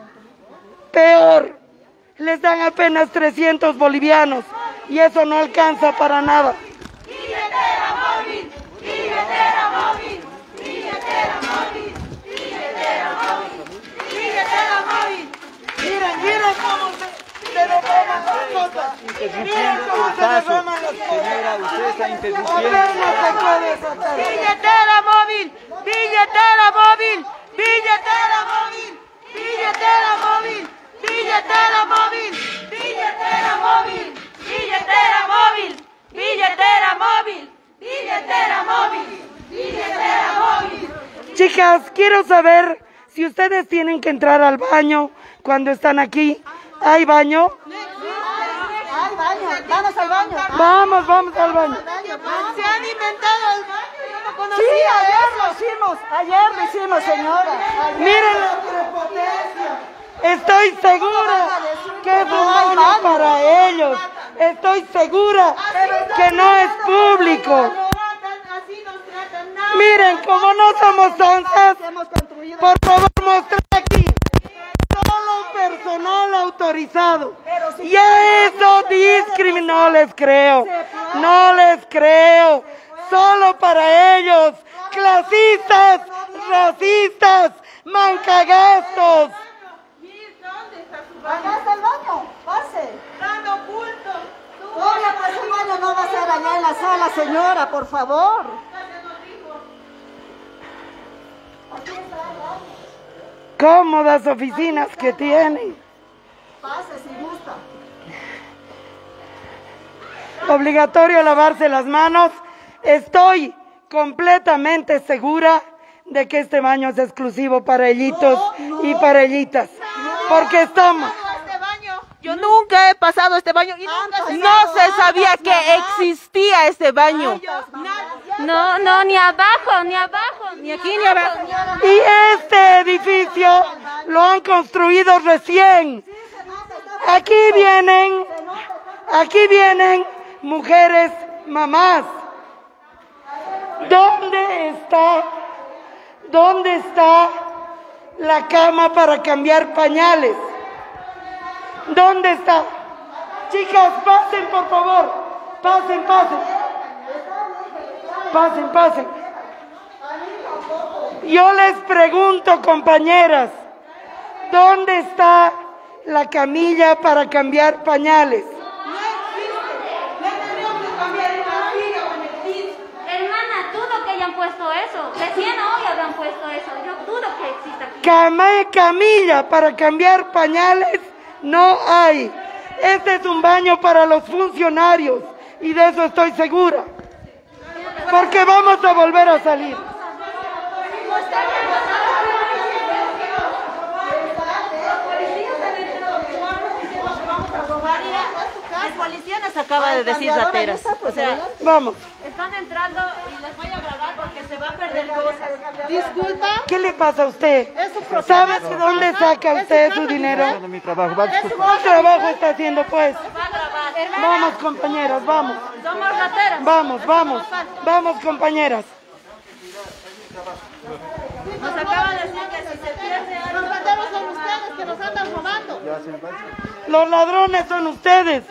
Peor. Les dan apenas trescientos bolivianos y eso no alcanza para nada. Billetera móvil, billetera móvil, billetera móvil, billetera móvil, billetera móvil. Miren, miren cómo se, se derraman las cosas. Miren cómo se derraman las cosas. Señora, usted está interrumpiendo. Apenas se puede sacar. Billetera móvil, billetera móvil, billetera móvil, billetera móvil, billetera móvil, billetera móvil, billetera móvil, billetera móvil, billetera móvil, billetera móvil. Chicas, quiero saber si ustedes tienen que entrar al baño cuando están aquí. ¿Hay baño? Hay baño, vamos al baño. Vamos, vamos al baño. Se han inventado el baño, yo no conocía. Sí, ayer lo hicimos, ayer lo hicimos, señora. Miren la prepotencia. Estoy segura que es un baño para ellos. Estoy segura que no es público. Miren, como no somos tontas, por favor mostrar aquí. Solo personal autorizado. Y a eso discriminó. No les creo. No les creo. Solo para ellos. Clasistas, racistas, mancagastos. Acá está el baño, pase. Dando oculto. Oye, pues el baño no va a ser allá en la sala, señora, por favor. Cómodas oficinas que tienen. Pase si gusta. Obligatorio lavarse las manos. Estoy completamente segura de que este baño es exclusivo para ellitos no, no, y para ellitas. No, porque estamos... Yo nunca he pasado este baño y nunca se no se sabía que existía este baño. No, no, ni abajo, ni abajo, ni aquí ni abajo. Y este edificio lo han construido recién. Aquí vienen, aquí vienen mujeres mamás. ¿Dónde está, dónde está la cama para cambiar pañales? ¿Dónde está? Chicas, pasen por favor. Pasen, pasen. Pasen, pasen. Yo les pregunto, compañeras, ¿dónde está la camilla para cambiar pañales? Hermana, dudo que hayan puesto eso. Recién hoy habían puesto eso. Yo dudo que exista aquí. Cama, camilla para cambiar pañales. No hay. Este es un baño para los funcionarios y de eso estoy segura, porque vamos a volver a salir. El policía nos acaba de decir rateras. O sea, vamos. Están entrando y les voy a grabar porque se va a perder cosas. Disculpa. ¿Qué le pasa a usted? ¿Sabe de dónde saca usted su dinero? Mi trabajo. ¿Qué trabajo está haciendo pues? Vamos compañeras, vamos. Somos rateras. Vamos, vamos. Vamos compañeras. Nos acaba de decir que si se pierde algo... Los rateros son ustedes que nos andan robando. Los ladrones son ustedes.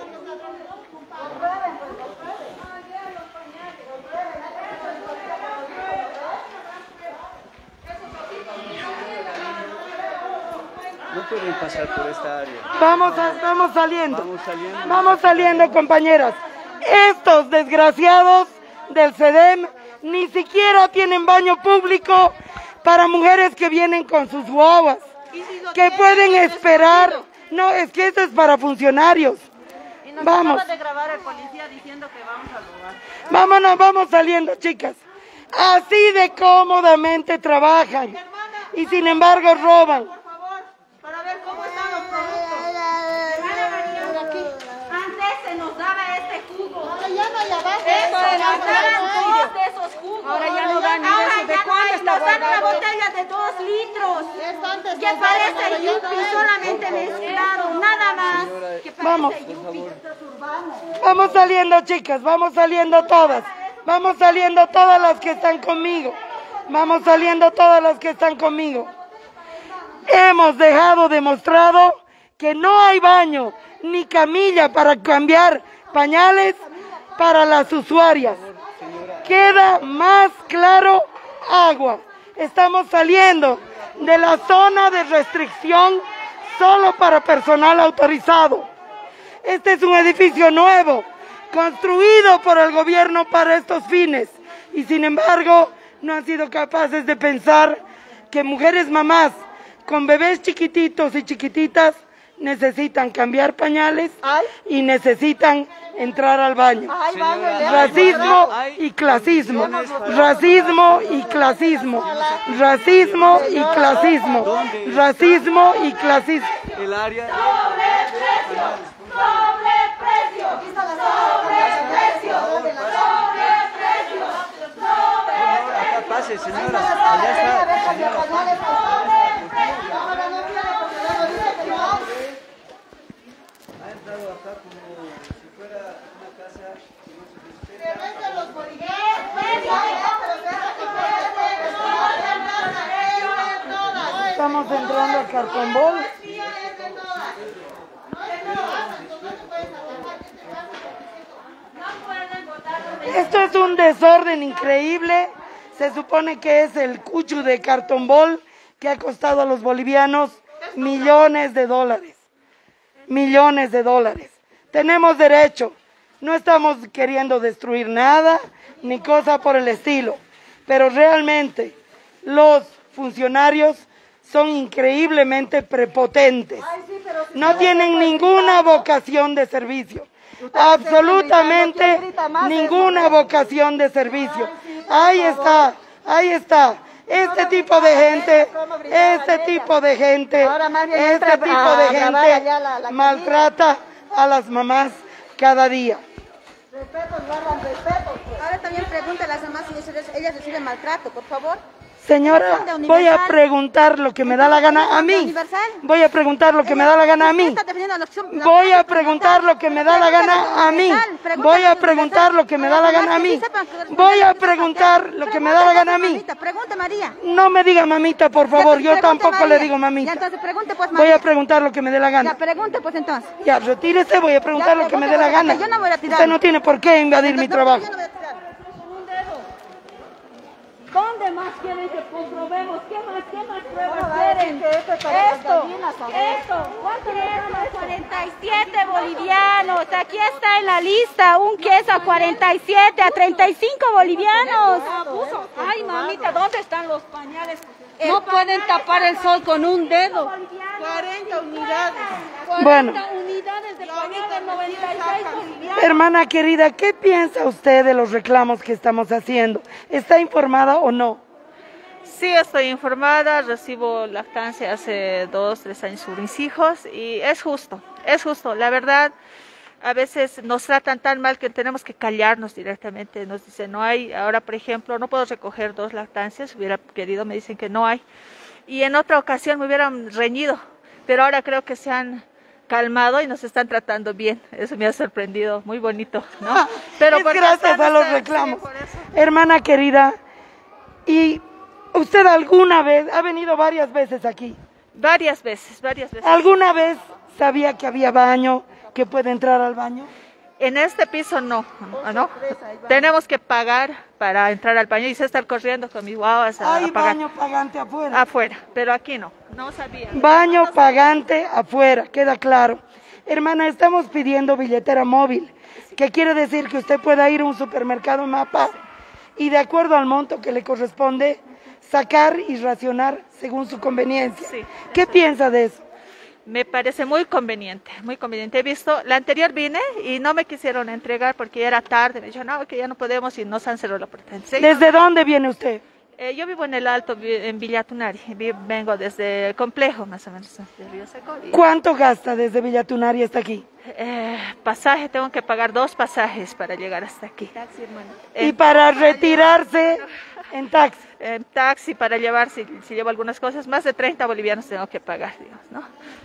No pueden pasar por esta área. Vamos, a, vamos saliendo. Vamos saliendo. Vamos saliendo, compañeras. Estos desgraciados del C E D E M ni siquiera tienen baño público para mujeres que vienen con sus guaguas, que pueden esperar. No, es que esto es para funcionarios. Y nos Vamos. acaba de grabar el policía diciendo que vamos a robar. Vámonos, vamos saliendo, chicas. Así de cómodamente trabajan y sin embargo roban. Para ver cómo están los productos. Antes se nos daba este jugo. Ahora ya no hay abajo. Eso, nos daban dos de esos jugos. Ahora ya no dan ni eso. ¿De cuánto está guardado? Nos dan una botella de dos litros. Que parece yupi, solamente mezclado, nada más. Que parece Vamos. yupi. Vamos saliendo, chicas, vamos saliendo todas. Vamos saliendo todas las que están conmigo. Vamos saliendo todas las que están conmigo. Hemos dejado demostrado que no hay baño ni camilla para cambiar pañales para las usuarias. Queda más claro agua. Estamos saliendo de la zona de restricción solo para personal autorizado. Este es un edificio nuevo, construido por el gobierno para estos fines. Y sin embargo, no han sido capaces de pensar que mujeres mamás con bebés chiquititos y chiquititas necesitan cambiar pañales y necesitan entrar al baño. Racismo y clasismo. Racismo y clasismo. Racismo y clasismo. Racismo y clasismo. El área. Sobreprecio, sobreprecio, sobreprecio, sobreprecio. Acá pase, señora. Allá está, señora. Ha entrado acá como si fuera una casa que no se respeta. los bolivianos. Estamos entrando a Cartombol. Esto es un desorden increíble. Se supone que es el cuchu de Cartombol que ha costado a los bolivianos millones de dólares. Millones de dólares. Tenemos derecho. No estamos queriendo destruir nada, ni cosa por el estilo. Pero realmente los funcionarios son increíblemente prepotentes. No tienen ninguna vocación de servicio. Absolutamente ninguna vocación de servicio. Ahí está, ahí está. Este tipo de gente, este tipo de gente, este tipo de gente maltrata a las mamás cada día. Ahora también pregúntale a las mamás si ellas reciben maltrato, por favor. Señora, voy a preguntar lo que me da la gana a mí. Voy a preguntar lo que me da la gana a mí. Voy a preguntar lo que me da la gana a mí. Voy a preguntar lo que me da la gana a mí. Voy a preguntar lo que me da la gana a mí. Pregunte, María. No me diga mamita, por favor. Yo tampoco le digo mamita. Entonces pregunte, pues, Voy a preguntar lo que me dé la gana. Ya, pregunte, pues, entonces. Ya, retírese, voy a preguntar lo que me dé la gana. Yo no voy a tirar. Usted no tiene por qué invadir mi trabajo. ¿Dónde más quieren que comprobemos? ¿Qué más, qué más pruebas quieren? Esto, esto. ¿Cuánto es? cuarenta y siete bolivianos. Aquí está en la lista un queso a cuarenta y siete, a treinta y cinco bolivianos. Ay, mamita, ¿dónde están los pañales? No pueden tapar el sol con un dedo. cuarenta unidades. Bueno. unidades de cuarenta, noventa y seis bolivianos. Hermana querida, ¿qué piensa usted de los reclamos que estamos haciendo? ¿Está informada o no? Sí, estoy informada, recibo lactancia hace dos, tres años por mis hijos y es justo, es justo. La verdad, a veces nos tratan tan mal que tenemos que callarnos directamente. Nos dicen no hay, ahora por ejemplo no puedo recoger dos lactancias, hubiera querido, me dicen que no hay. Y en otra ocasión me hubieran reñido, pero ahora creo que se han calmado y nos están tratando bien. Eso me ha sorprendido, muy bonito, ¿no? Pero es gracias a los reclamos. Sí, hermana querida, ¿y usted alguna vez, ha venido varias veces aquí? Varias veces, varias veces. ¿Alguna vez sabía que había baño, que puede entrar al baño? En este piso no, ¿no? Tenemos que pagar para entrar al baño y se estar corriendo con mis guaguas a, Hay a pagar. baño pagante afuera. Afuera, pero aquí no, no sabía. Baño pagante afuera, queda claro. Hermana, estamos pidiendo billetera móvil, que quiere decir que usted pueda ir a un supermercado Mapa y de acuerdo al monto que le corresponde, sacar y racionar según su conveniencia. Sí, ¿Qué piensa de eso? Me parece muy conveniente, muy conveniente. He visto, la anterior vine y no me quisieron entregar porque ya era tarde. Me dijeron, no, que ya no podemos y nos han cerrado la puerta. ¿Sí? ¿Desde dónde viene usted? Eh, yo vivo en el Alto, en Villa Tunari. Vengo desde el complejo, más o menos, de Río Seco. Y, ¿Cuánto gasta desde Villa Tunari hasta aquí? Eh, pasaje, tengo que pagar dos pasajes para llegar hasta aquí. Taxi, hermano. Y para retirarse en taxi. En taxi, para llevar, si, si llevo algunas cosas, más de treinta bolivianos tengo que pagar, digamos, ¿no?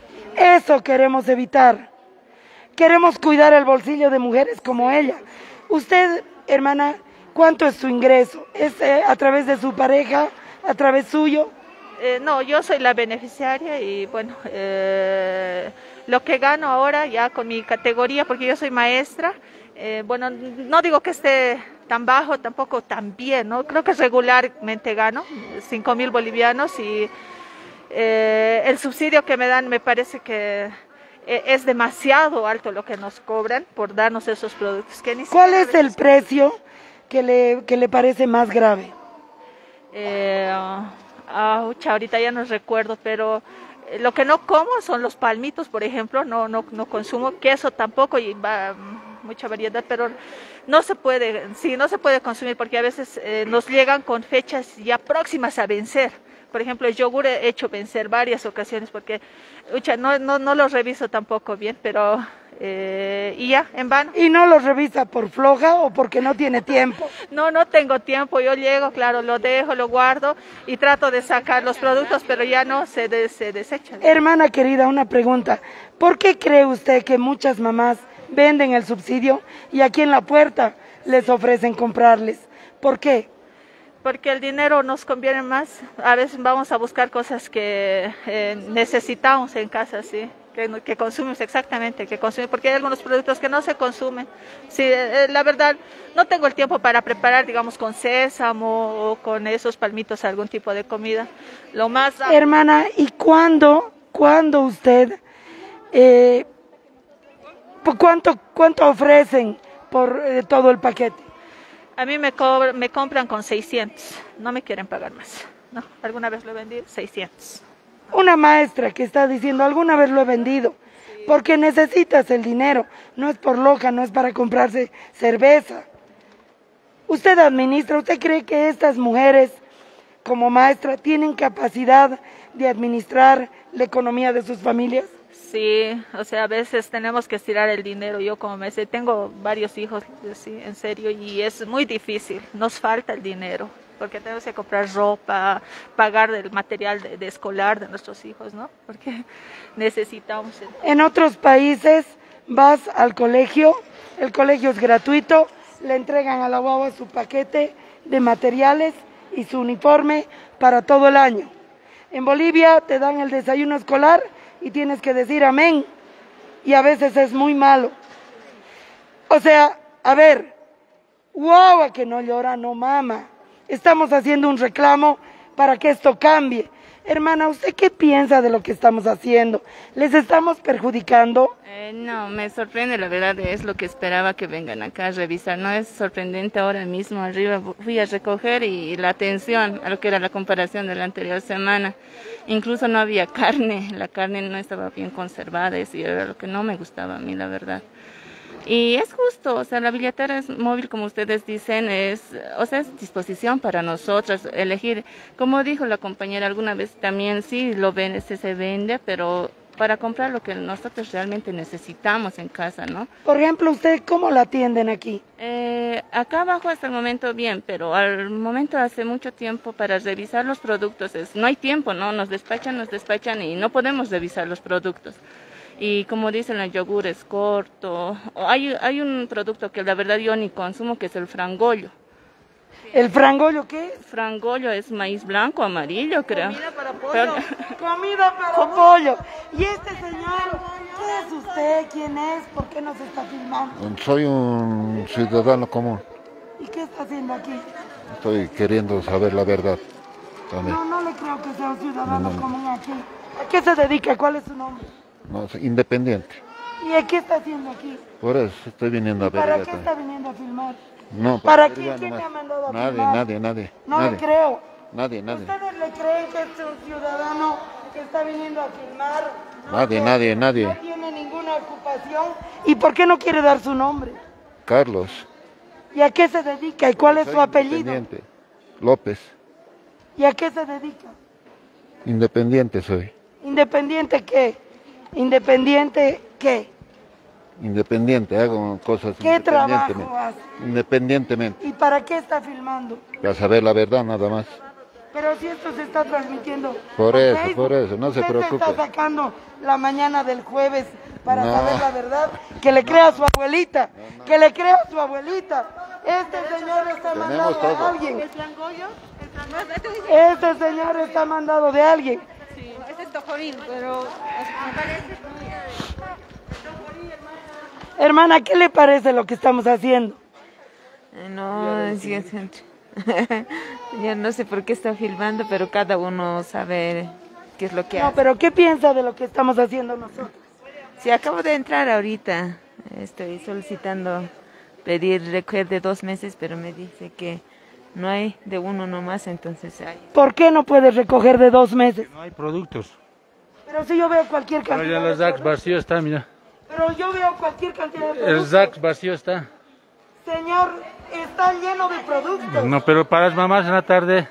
Eso queremos evitar. Queremos cuidar el bolsillo de mujeres como ella. Usted, hermana, ¿cuánto es su ingreso? ¿Es eh, a través de su pareja, a través suyo? Eh, no, yo soy la beneficiaria y bueno, eh, lo que gano ahora ya con mi categoría, porque yo soy maestra, eh, bueno, no digo que esté tan bajo, tampoco tan bien, ¿no? Creo que regularmente gano cinco mil bolivianos y eh, el subsidio que me dan me parece que es demasiado alto lo que nos cobran por darnos esos productos. Que ni ¿Cuál es el precio que le, que le parece más grave? Eh, ah, ucha, ahorita ya no recuerdo, pero lo que no como son los palmitos, por ejemplo, no, no, no consumo queso tampoco y va, mucha variedad, pero no se puede, sí, no se puede consumir porque a veces eh, nos llegan con fechas ya próximas a vencer. Por ejemplo, el yogur he hecho vencer varias ocasiones porque ucha, no, no, no lo reviso tampoco bien, pero eh, y ya, en vano. ¿Y no lo revisa por floja o porque no tiene tiempo? No, no tengo tiempo, yo llego, claro, lo dejo, lo guardo y trato de sacar los productos, pero ya no se, de, se desechan. Hermana querida, una pregunta. ¿Por qué cree usted que muchas mamás venden el subsidio y aquí en la puerta les ofrecen comprarles? ¿Por qué? Porque el dinero nos conviene más. A veces vamos a buscar cosas que eh, necesitamos en casa, sí, que, que consumimos exactamente, que consumimos, porque hay algunos productos que no se consumen. Sí, eh, la verdad, no tengo el tiempo para preparar, digamos, con sésamo o con esos palmitos algún tipo de comida. Lo más... Hermana, ¿y cuándo, cuándo usted, eh, cuánto, cuánto ofrecen por eh, todo el paquete? A mí me, cobran, me compran con seiscientos, no me quieren pagar más. No, alguna vez lo he vendido, seiscientos. Una maestra que está diciendo, alguna vez lo he vendido, sí, porque necesitas el dinero, no es por loca, no es para comprarse cerveza. Usted administra, ¿usted cree que estas mujeres como maestra tienen capacidad de administrar la economía de sus familias? Sí, o sea, a veces tenemos que estirar el dinero. Yo como me sé, tengo varios hijos, sí, en serio, y es muy difícil. Nos falta el dinero, porque tenemos que comprar ropa, pagar el material de, de escolar de nuestros hijos, ¿no? Porque necesitamos. El... En otros países vas al colegio, el colegio es gratuito, le entregan a la guagua su paquete de materiales y su uniforme para todo el año. En Bolivia te dan el desayuno escolar y tienes que decir amén, y a veces es muy malo. O sea, a ver, guagua que no llora, no mama. Estamos haciendo un reclamo para que esto cambie. Hermana, ¿usted qué piensa de lo que estamos haciendo? ¿Les estamos perjudicando? Eh, no, me sorprende, la verdad, es lo que esperaba que vengan acá a revisar. No es sorprendente ahora mismo, arriba fui a recoger y la atención a lo que era la comparación de la anterior semana. Incluso no había carne, la carne no estaba bien conservada, eso era lo que no me gustaba a mí, la verdad. Y es justo, o sea, la billetera es móvil, como ustedes dicen, es, o sea, es disposición para nosotras elegir. Como dijo la compañera alguna vez también, sí, lo ven, se, se vende, pero para comprar lo que nosotros realmente necesitamos en casa, ¿no? Por ejemplo, ¿usted cómo la atienden aquí? Eh, acá abajo hasta el momento bien, pero al momento hace mucho tiempo para revisar los productos, es, no hay tiempo, ¿no? Nos despachan, nos despachan y no podemos revisar los productos. Y como dicen, el yogur es corto. Hay, hay un producto que la verdad yo ni consumo, que es el frangollo. ¿El frangollo qué es? Frangollo es maíz blanco, amarillo, creo. Comida para pollo. Pero... Comida para pollo. ¿Y este señor, quién es usted? ¿Quién es? ¿Por qué nos está filmando? Soy un ciudadano común. ¿Y qué está haciendo aquí? Estoy queriendo saber la verdad también. No, no le creo que sea un ciudadano No, no. común aquí. ¿A qué se dedica? ¿Cuál es su nombre? No, soy independiente. ¿Y a qué está haciendo aquí? Por eso estoy viniendo a ver. ¿Para qué está viniendo a filmar? No, ¿Para ver quién? ya ¿Quién nomás. le ha mandado a Nadie, filmar? nadie, nadie. No nadie. le creo. Nadie, nadie. ¿Ustedes le creen que es un ciudadano que está viniendo a filmar? Nadie, que nadie, nadie. No tiene ninguna ocupación. ¿Y por qué no quiere dar su nombre? Carlos. ¿Y a qué se dedica? ¿Y cuál es Soy su apellido? Independiente. López. ¿Y a qué se dedica? Independiente soy. ¿Independiente qué? ¿Independiente qué? Independiente, hago cosas ¿Qué trabajo independientemente. hace? Independientemente. ¿Y para qué está filmando? Para saber la verdad nada más. Pero si esto se está transmitiendo Por eso, Facebook, por eso, no se usted preocupe. está sacando la mañana del jueves para No. saber la verdad, que le crea a su abuelita, que le crea a su abuelita. Este señor está Tenemos mandado todo. de alguien. Este señor está mandado de alguien. Sí, ese es Tojorín, pero me parece... Hermana, ¿qué le parece lo que estamos haciendo? No, es que- yo no sé por qué está filmando, pero cada uno sabe qué es lo que No, hace. pero ¿qué piensa de lo que estamos haciendo nosotros? Sí, acabo de entrar ahorita, estoy solicitando pedir recoger de dos meses, pero me dice que no hay de uno nomás, entonces hay. ¿Por qué no puedes recoger de dos meses? No hay productos. Pero si yo veo cualquier Pero cantidad ya de el sac productos. vacío está, mira. Pero yo veo cualquier cantidad de El productos. sac vacío está. Señor, está lleno de productos. No, pero para las mamás en la tarde.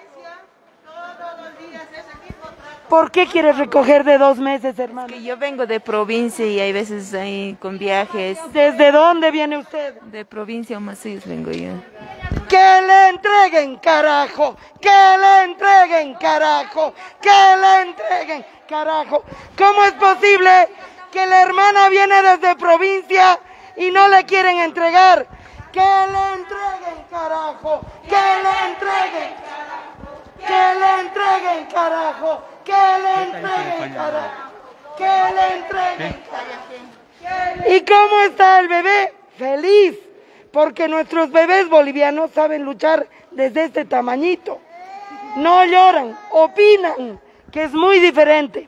¿Por qué quieres recoger de dos meses, hermano? Que yo vengo de provincia y hay veces ahí con viajes. ¿Desde dónde viene usted? De provincia o Macías vengo yo. ¡Que le entreguen, carajo! ¡Que le entreguen, carajo! ¡Que le entreguen, carajo! ¿Cómo es posible que la hermana viene desde provincia y no le quieren entregar? ¡Que le entreguen, carajo! ¡Que le entreguen, carajo! ¡Que le entreguen, carajo! ¡Que le entreguen, carajo! ¡Que le entreguen, carajo! ¿Y cómo está el bebé? Feliz, porque nuestros bebés bolivianos saben luchar desde este tamañito. No lloran, opinan, que es muy diferente.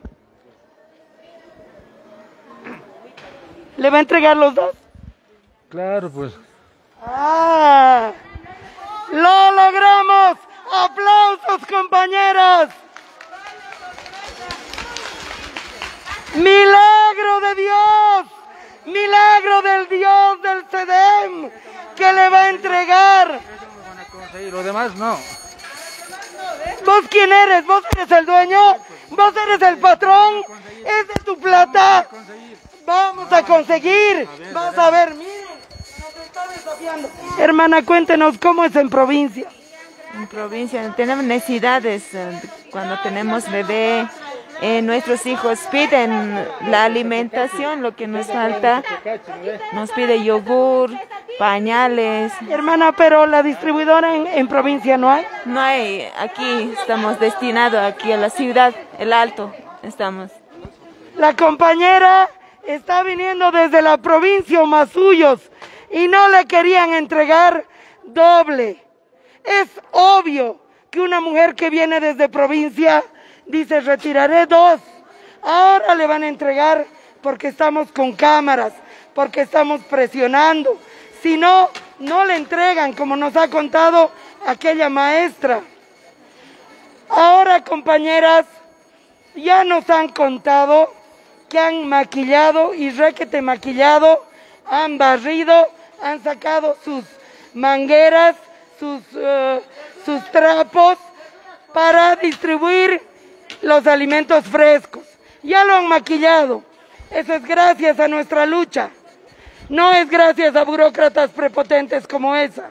¿Le va a entregar los dos? Claro, pues. ¡Ah! ¡Lo logramos! ¡Aplausos, compañeros! ¡Milagro de Dios! ¡Milagro del Dios del C D E M! ¿Qué le va a entregar? Y lo demás no. ¿Vos quién eres? ¿Vos eres el dueño? ¿Vos eres el patrón? ¿Es de tu plata? Vamos a conseguir. Vas a ver, miren, nos está desafiando. Hermana, cuéntenos cómo es en provincia. En provincia tenemos necesidades, eh, cuando tenemos bebé, eh, nuestros hijos piden la alimentación, lo que nos falta, nos pide yogur, pañales. Hermana, pero la distribuidora en, en provincia no hay. No hay, aquí estamos destinados, aquí a la ciudad, el Alto, estamos. La compañera está viniendo desde la provincia Masuyos y no le querían entregar doble. Es obvio que una mujer que viene desde provincia dice retiraré dos. Ahora le van a entregar porque estamos con cámaras, porque estamos presionando. Si no, no le entregan, como nos ha contado aquella maestra. Ahora, compañeras, ya nos han contado que han maquillado y requete maquillado, han barrido, han sacado sus mangueras, sus, uh, sus trapos para distribuir los alimentos frescos. Ya lo han maquillado. Eso es gracias a nuestra lucha. No es gracias a burócratas prepotentes como esa.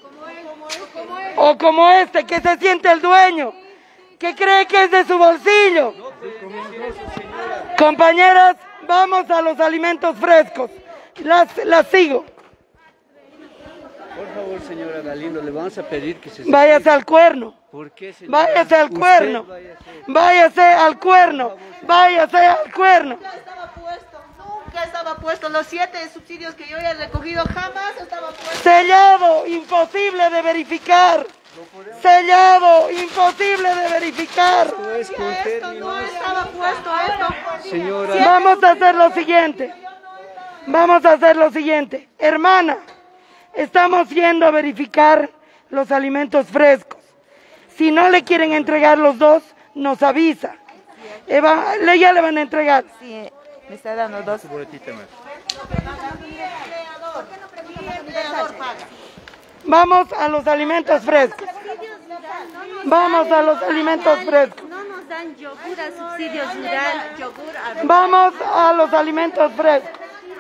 O como este, que se siente el dueño, que cree que es de su bolsillo. Compañeras, vamos a los alimentos frescos. Las, las sigo. Por favor, señora Galindo, le vamos a pedir que se... Váyase al cuerno. ¿Por qué, señora? Váyase al cuerno. Váyase. Váyase al cuerno. Váyase al cuerno. Nunca estaba puesto. Los siete subsidios que yo he recogido jamás estaba puesto. Sellado, imposible de verificar. Sellado, imposible de verificar. No es con Esto no estaba puesto, esto. Señora. Vamos a hacer lo siguiente. Vamos a hacer lo siguiente. Hermana, estamos yendo a verificar los alimentos frescos. Si no le quieren entregar los dos, nos avisa. Eva, le- ya le van a entregar. Sí, me está dando dos. Vamos a los alimentos frescos. Vamos a los alimentos frescos. No nos dan yogur a subsidios rural, yogur a... Vamos a los alimentos frescos.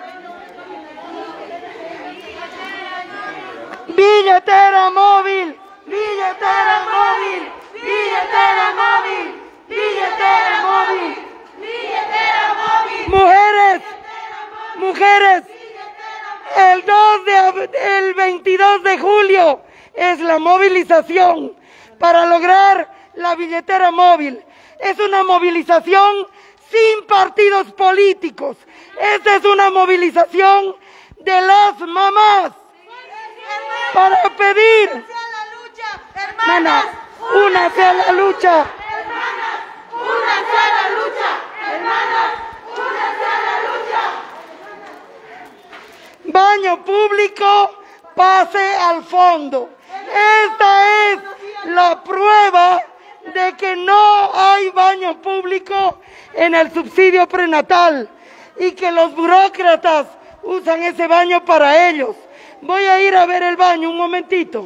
Billetera móvil, billetera móvil, billetera móvil, billetera móvil, billetera móvil. Mujeres, mujeres, el dos de ab- el veintidós de julio es la movilización para lograr la billetera móvil. Es una movilización sin partidos políticos. Esta es una movilización de las mamás para pedir, hermanas, únanse a la lucha. ¡Únanse a la lucha! ¡Hermanas! ¡Únanse a la lucha! Baño público, pase al fondo. Esta es la prueba de que no hay baño público en el subsidio prenatal y que los burócratas usan ese baño para ellos. Voy a ir a ver el baño un momentito.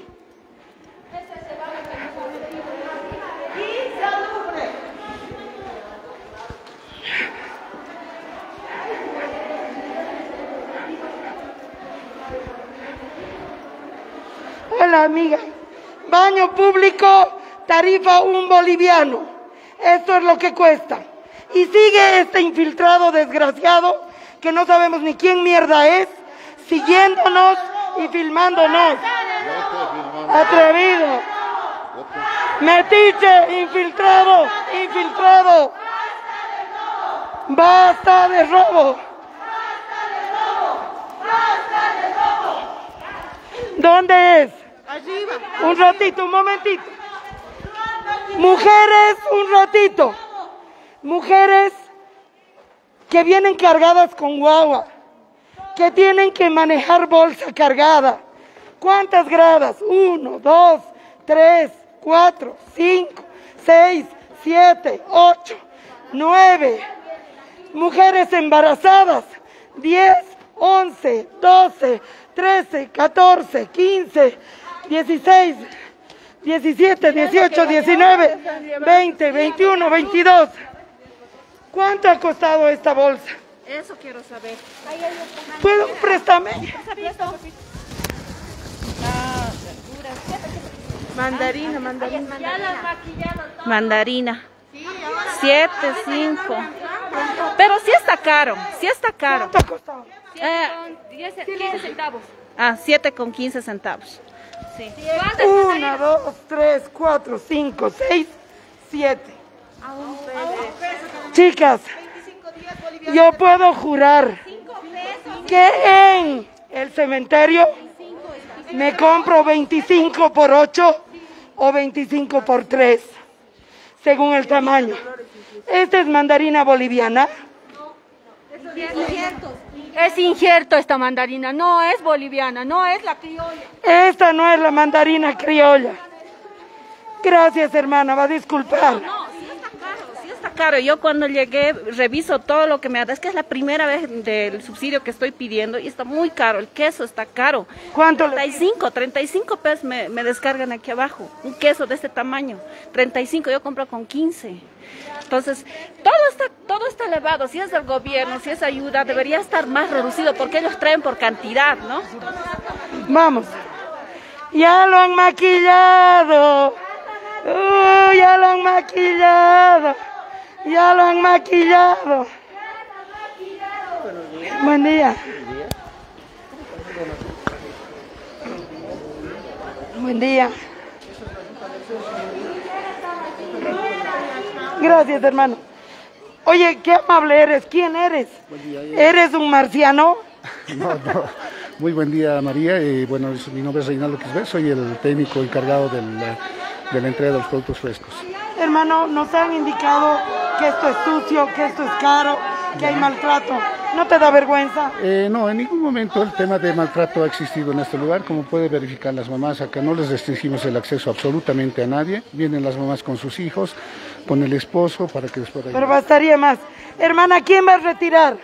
Hola, amiga. Baño público, tarifa un boliviano. Esto es lo que cuesta. Y sigue este infiltrado desgraciado, que no sabemos ni quién mierda es, siguiéndonos y filmándonos. Atrevido. Metiche, infiltrado, infiltrado. Basta de robo. ¿Dónde es? Arriba. Un ratito, un momentito. Mujeres, un ratito. Mujeres que vienen cargadas con guagua, que tienen que manejar bolsa cargada. ¿Cuántas gradas? Uno, dos, tres, cuatro, cinco, seis, siete, ocho, nueve. Mujeres embarazadas. Diez, once, doce, trece, catorce, quince, dieciséis, diecisiete, dieciocho, diecinueve, veinte, veintiuno, veintidós. ¿Cuánto ha costado esta bolsa? Eso quiero saber. ¿Puedo préstame? Mandarina, mandarina. Mandarina. Siete, cinco. Pero sí está caro, sí está caro. ¿Cuánto ha costado? quince centavos. Ah, siete con quince centavos. Sí. Una, dos, tres, cuatro, cinco, seis, siete. Chicas, yo puedo jurar que en el cementerio me compro veinticinco por ocho o veinticinco por tres, según el tamaño. ¿Esta es mandarina boliviana? Es injerto esta mandarina, no es boliviana, no es la criolla. Esta no es la mandarina criolla. Gracias, hermana, va a disculpar. No, sí está caro, sí está caro. Yo cuando llegué reviso todo lo que me da. Es que es la primera vez del subsidio que estoy pidiendo y está muy caro. El queso está caro. ¿Cuánto? treinta y cinco, treinta y cinco pesos me, me descargan aquí abajo. Un queso de este tamaño. treinta y cinco, yo compro con quince. Entonces, todo está, todo está elevado. Si es del gobierno, si es ayuda, debería estar más reducido porque ellos traen por cantidad, ¿no? Vamos. Ya lo han maquillado. Uh, ya lo han maquillado. Ya lo han maquillado. Buen día. Buen día. Gracias, hermano. Oye, qué amable eres. ¿Quién eres? ¿Eres un marciano? No, no. Muy buen día, María. Eh, bueno, mi nombre es Reinaldo Quisbé, soy el técnico encargado de la, de la entrega de los productos frescos. Hermano, nos han indicado que esto es sucio, que esto es caro, que hay maltrato. ¿No te da vergüenza? Eh, no, en ningún momento el tema de maltrato ha existido en este lugar. Como puede verificar las mamás, acá no les restringimos el acceso absolutamente a nadie. Vienen las mamás con sus hijos, con el esposo, para que les pueda ayudar. Pero bastaría más. Hermana, ¿quién va a retirar?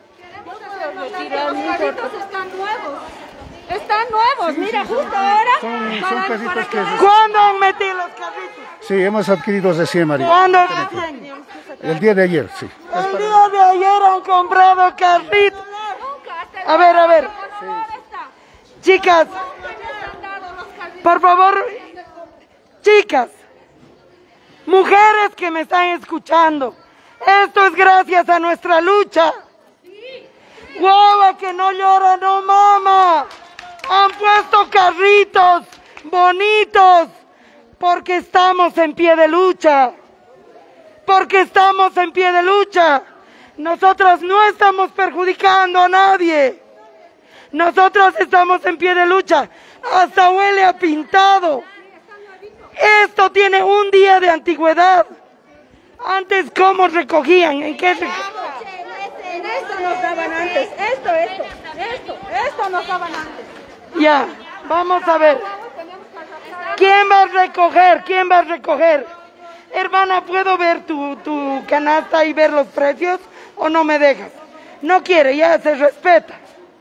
Los carritos están nuevos. Están nuevos, Sí, mira, sí, justo son- ahora. son- para- son carritos para que- ¿Cuándo han metido los carritos? Sí, hemos adquirido recién, María. ¿Cuándo? El día de ayer, sí. El día de ayer han comprado carritos. A ver, a ver. Chicas, por favor, chicas, mujeres que me están escuchando, esto es gracias a nuestra lucha. Guava que no llora, no mama. Han puesto carritos bonitos porque estamos en pie de lucha. Porque estamos en pie de lucha. Nosotros no estamos perjudicando a nadie. Nosotros estamos en pie de lucha. Hasta huele a pintado. Esto tiene un día de antigüedad. Antes, ¿cómo recogían? ¿En qué recogían? En esto nos daban antes, esto, esto, esto, esto nos daban antes. Ya, vamos a ver. ¿Quién va a recoger? ¿Quién va a recoger? Hermana, ¿puedo ver tu, tu canasta y ver los precios o no me dejas? No quiere, ya se respeta.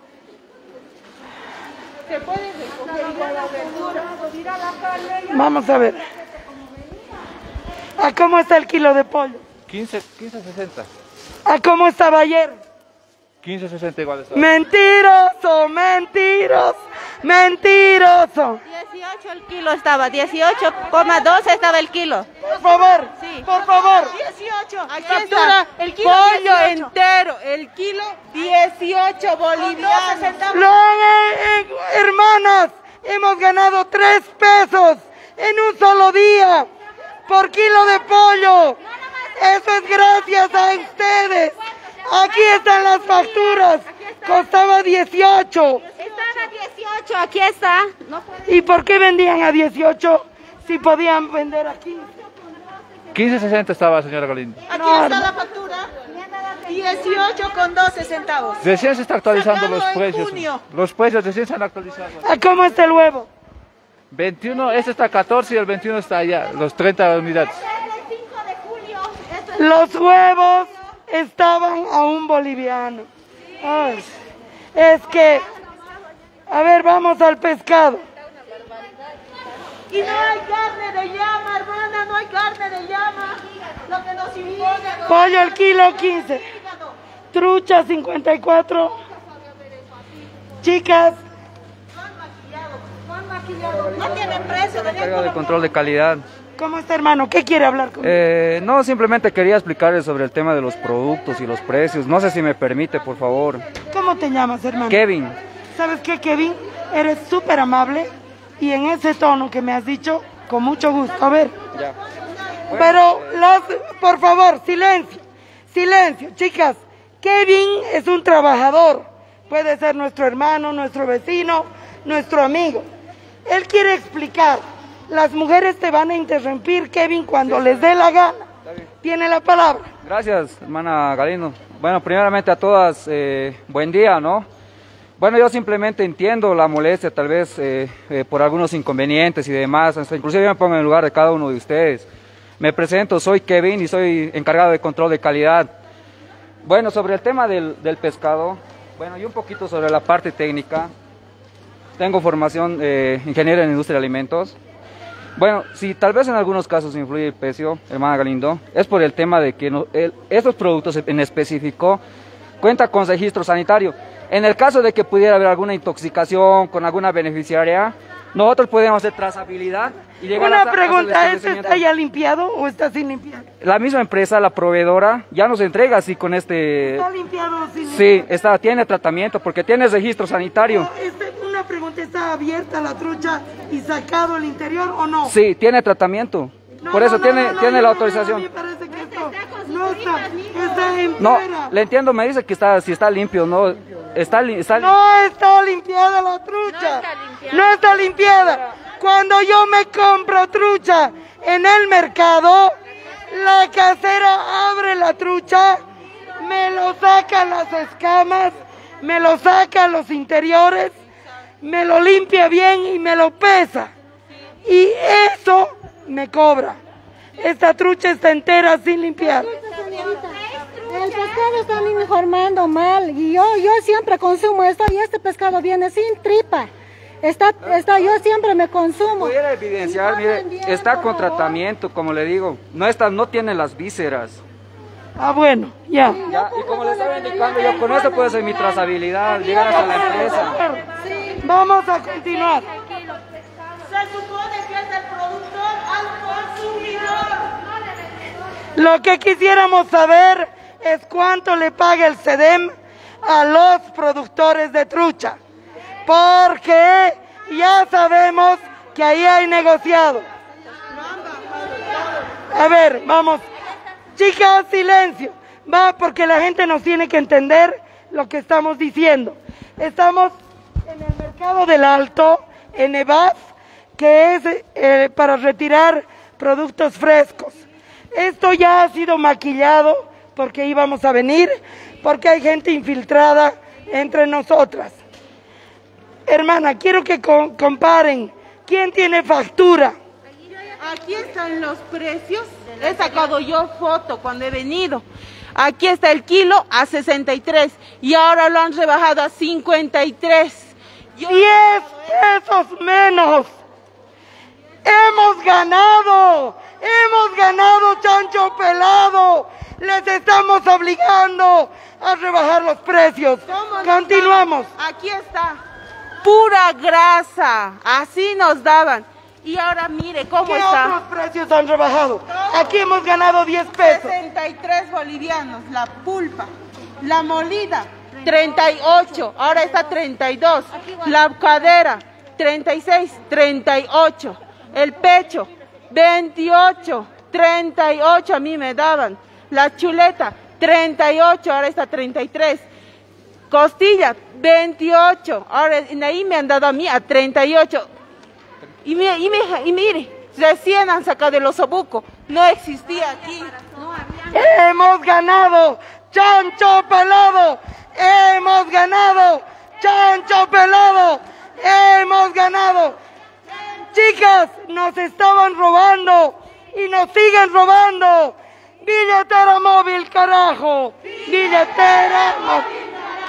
Se puede recoger igual la verdura, mira la carne. Vamos a ver. ¿A cómo está el kilo de pollo? quince, quince sesenta. ¿A cómo estaba ayer? quince sesenta igual está. Mentiroso, mentiroso, mentiroso. dieciocho el kilo estaba, dieciocho coma dos estaba el kilo. Por favor, Sí. por favor. dieciocho, Aquí factura, está, el kilo pollo dieciocho. entero, el kilo dieciocho bolivianos. Lo han, eh, eh, hermanas, hemos ganado tres pesos en un solo día por kilo de pollo. Eso es gracias a ustedes. Aquí están las facturas. Costaba dieciocho. Estaba dieciocho, aquí está. No puede- ¿Y por qué vendían a dieciocho si podían vender a quince? quince sesenta estaba, señora Galindo. Aquí No, está no. la factura. dieciocho con doce centavos. Recién se está actualizando Sacado los en precios. junio. Los precios recién se han actualizado. ¿A cómo está el huevo? veintiuno, este está catorce y el veintiuno está allá, los treinta unidades. Los huevos estaban a un boliviano. Ay, es que, a ver, vamos al pescado. Y no hay carne de llama, hermana, no hay carne de llama. Lo que nos impone. Pollo el kilo quince. Trucha cincuenta y cuatro. Chicas, No tiene precio, Encargado de control de calidad. ¿cómo está, hermano? ¿Qué quiere hablar conmigo? Eh, no, simplemente quería explicarle sobre el tema de los productos y los precios. No sé si me permite, por favor. ¿Cómo te llamas, hermano? Kevin. ¿Sabes qué, Kevin? Eres súper amable y en ese tono que me has dicho, con mucho gusto. A ver. Ya. Pero, las, por favor, silencio, silencio, chicas. Kevin es un trabajador. Puede ser nuestro hermano, nuestro vecino, nuestro amigo. Él quiere explicar. Las mujeres te van a interrumpir, Kevin, cuando les dé la gana. Tiene la palabra. Gracias, hermana Galindo. Bueno, primeramente a todas, eh, buen día, ¿no? Bueno, yo simplemente entiendo la molestia, tal vez eh, eh, por algunos inconvenientes y demás, hasta inclusive me pongo en el lugar de cada uno de ustedes. Me presento, soy Kevin y soy encargado de control de calidad. Bueno, sobre el tema del, del pescado, bueno, y un poquito sobre la parte técnica. Tengo formación eh, ingeniero en industria de alimentos. Bueno, si tal vez en algunos casos influye el precio, hermana Galindo, es por el tema de que no, el, estos productos en específico cuentan con registro sanitario. En el caso de que pudiera haber alguna intoxicación con alguna beneficiaria, nosotros podemos hacer trazabilidad y llegar Una hasta, pregunta, hasta el ¿este establecimiento. está ya limpiado o está sin limpiar? La misma empresa, la proveedora, ya nos entrega así con este... ¿Está limpiado o sin Sí, limpiar? está, tiene tratamiento porque tiene registro sanitario. No, este, una pregunta, ¿está abierta la trucha y sacado el interior o no? Sí, tiene tratamiento. No, Por eso no, no, tiene, no, no, tiene no, la no, autorización. a mí me parece que esto no está, está en No, fuera. le entiendo, me dice que está, si está limpio, no, está, li- está li- No está limpiada la trucha. No está limpiada. Cuando yo me compro trucha en el mercado, la casera abre la trucha, me lo saca las escamas, me lo saca los interiores, me lo limpia bien y me lo pesa. Y eso me cobra. Esta trucha está entera sin limpiar. El pescado están informando mal y yo, yo siempre consumo esto y este pescado viene sin tripa. Está, está, yo siempre me consumo. pudiera evidenciar, mire, está con tratamiento, como le digo, no está, no tiene las vísceras. Ah, bueno, ya. Ya, y como le estaba indicando, yo con esto puedo hacer mi trazabilidad, llegar hasta la empresa. Vamos a continuar. Se supone que es el productor al consumidor. Lo que quisiéramos saber es cuánto le paga el SEDEM a los productores de trucha, porque ya sabemos que ahí hay negociado. A ver, vamos. Chicas, silencio. Va, porque la gente nos tiene que entender lo que estamos diciendo. Estamos en el mercado del Alto, en E B A F, que es eh, para retirar productos frescos. Esto ya ha sido maquillado porque íbamos a venir, porque hay gente infiltrada entre nosotras. Hermana, quiero que co- comparen. ¿Quién tiene factura? Aquí están los precios. He sacado yo foto cuando he venido. Aquí está el kilo a sesenta y tres y ahora lo han rebajado a cincuenta y tres. Yo... diez pesos menos. Hemos ganado. Hemos ganado, chancho pelado. Les estamos obligando a rebajar los precios. Continuamos. Aquí está. Pura grasa. Así nos daban. Y ahora mire cómo ¿Qué está. otros precios han rebajado? Aquí hemos ganado diez pesos. sesenta y tres bolivianos, la pulpa. La molida, treinta y ocho, ahora está treinta y dos. La cadera, treinta y seis, treinta y ocho. El pecho, veintiocho, treinta y ocho a mí me daban. La chuleta, treinta y ocho, ahora está treinta y tres. Costilla, veintiocho, ahora ahí me han dado a mí a treinta y ocho. Y mire, y mire, y mire, recién han sacado del osobuco, no existía aquí. Hemos ganado, chancho pelado, hemos ganado, chancho pelado, hemos ganado. Chicas, nos estaban robando y nos siguen robando. Billetera móvil, carajo. Billetera móvil.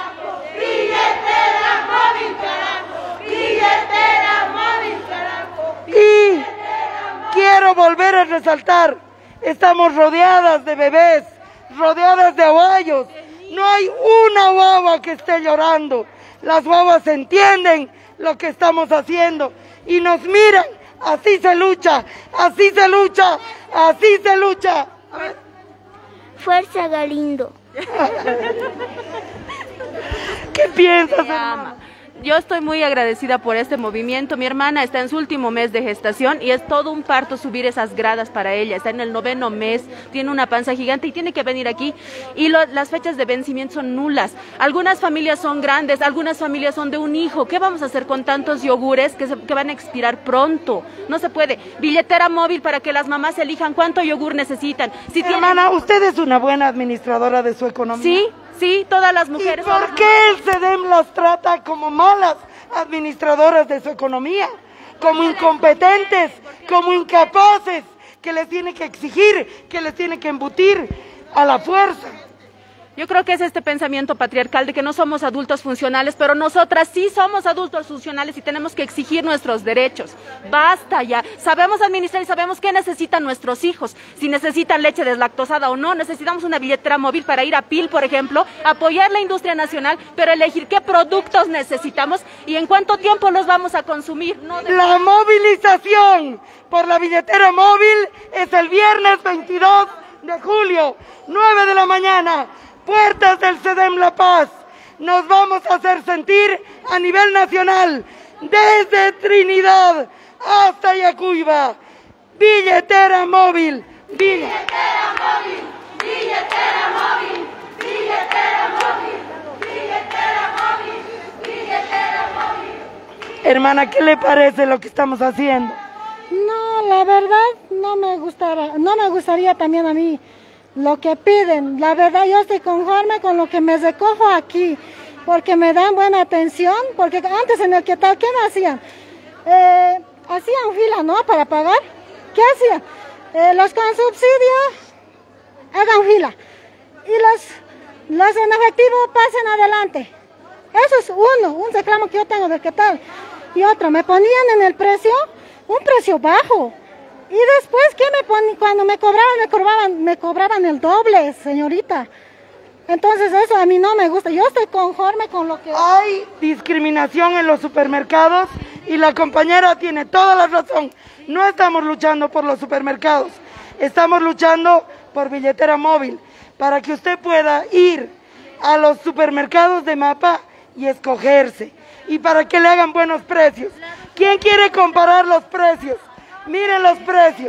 Billetera móvil, carajo. Billetera móvil, carajo. Y quiero volver a resaltar, estamos rodeadas de bebés, rodeadas de aguayos. No hay una guagua que esté llorando. Las guaguas entienden lo que estamos haciendo y nos miran. Así se lucha, así se lucha, así se lucha. A ver. Fuerza Galindo. ¿Qué piensas, hermano? yo estoy muy agradecida por este movimiento. Mi hermana está en su último mes de gestación y es todo un parto subir esas gradas para ella. Está en el noveno mes, tiene una panza gigante y tiene que venir aquí. Y lo, las fechas de vencimiento son nulas. Algunas familias son grandes, algunas familias son de un hijo. ¿Qué vamos a hacer con tantos yogures que, se, que van a expirar pronto? No se puede. Billetera móvil para que las mamás elijan cuánto yogur necesitan. Si Hermana, tienen... usted es una buena administradora de su economía. Sí. Sí, todas las mujeres. ¿Y por qué el CEDEM las trata como malas administradoras de su economía? Como incompetentes, como incapaces, que les tiene que exigir, que les tiene que embutir a la fuerza. Yo creo que es este pensamiento patriarcal de que no somos adultos funcionales, pero nosotras sí somos adultos funcionales y tenemos que exigir nuestros derechos. Basta ya. Sabemos administrar y sabemos qué necesitan nuestros hijos. Si necesitan leche deslactosada o no, necesitamos una billetera móvil para ir a P I L, por ejemplo, apoyar la industria nacional, pero elegir qué productos necesitamos y en cuánto tiempo los vamos a consumir. No de... La movilización por la billetera móvil es el viernes veintidós de julio, nueve de la mañana. Puertas del CEDEM La Paz, nos vamos a hacer sentir a nivel nacional, desde Trinidad hasta Yacuiba. Billetera móvil, billetera móvil, billetera móvil, billetera móvil, billetera móvil, billetera móvil. Hermana, ¿qué le parece lo que estamos haciendo? No, la verdad no me gustara, no me gustaría también a mí lo que piden. La verdad yo estoy conforme con lo que me recojo aquí, porque me dan buena atención, porque antes en el que tal, ¿qué me hacían? Eh, hacían fila, ¿no? Para pagar. ¿Qué hacían? Eh, los con subsidio, hagan fila. Y los, los en efectivo pasen adelante. Eso es uno, un reclamo que yo tengo del que tal. Y otro, me ponían en el precio, un precio bajo. Y después, ¿qué me ponían? Cuando me cobraban, me cobraban, me cobraban el doble, señorita. Entonces eso a mí no me gusta. Yo estoy conforme con lo que... Hay discriminación en los supermercados y la compañera tiene toda la razón. No estamos luchando por los supermercados, estamos luchando por billetera móvil, para que usted pueda ir a los supermercados de Mapa y escogerse, y para que le hagan buenos precios. ¿Quién quiere comparar los precios? Miren los precios.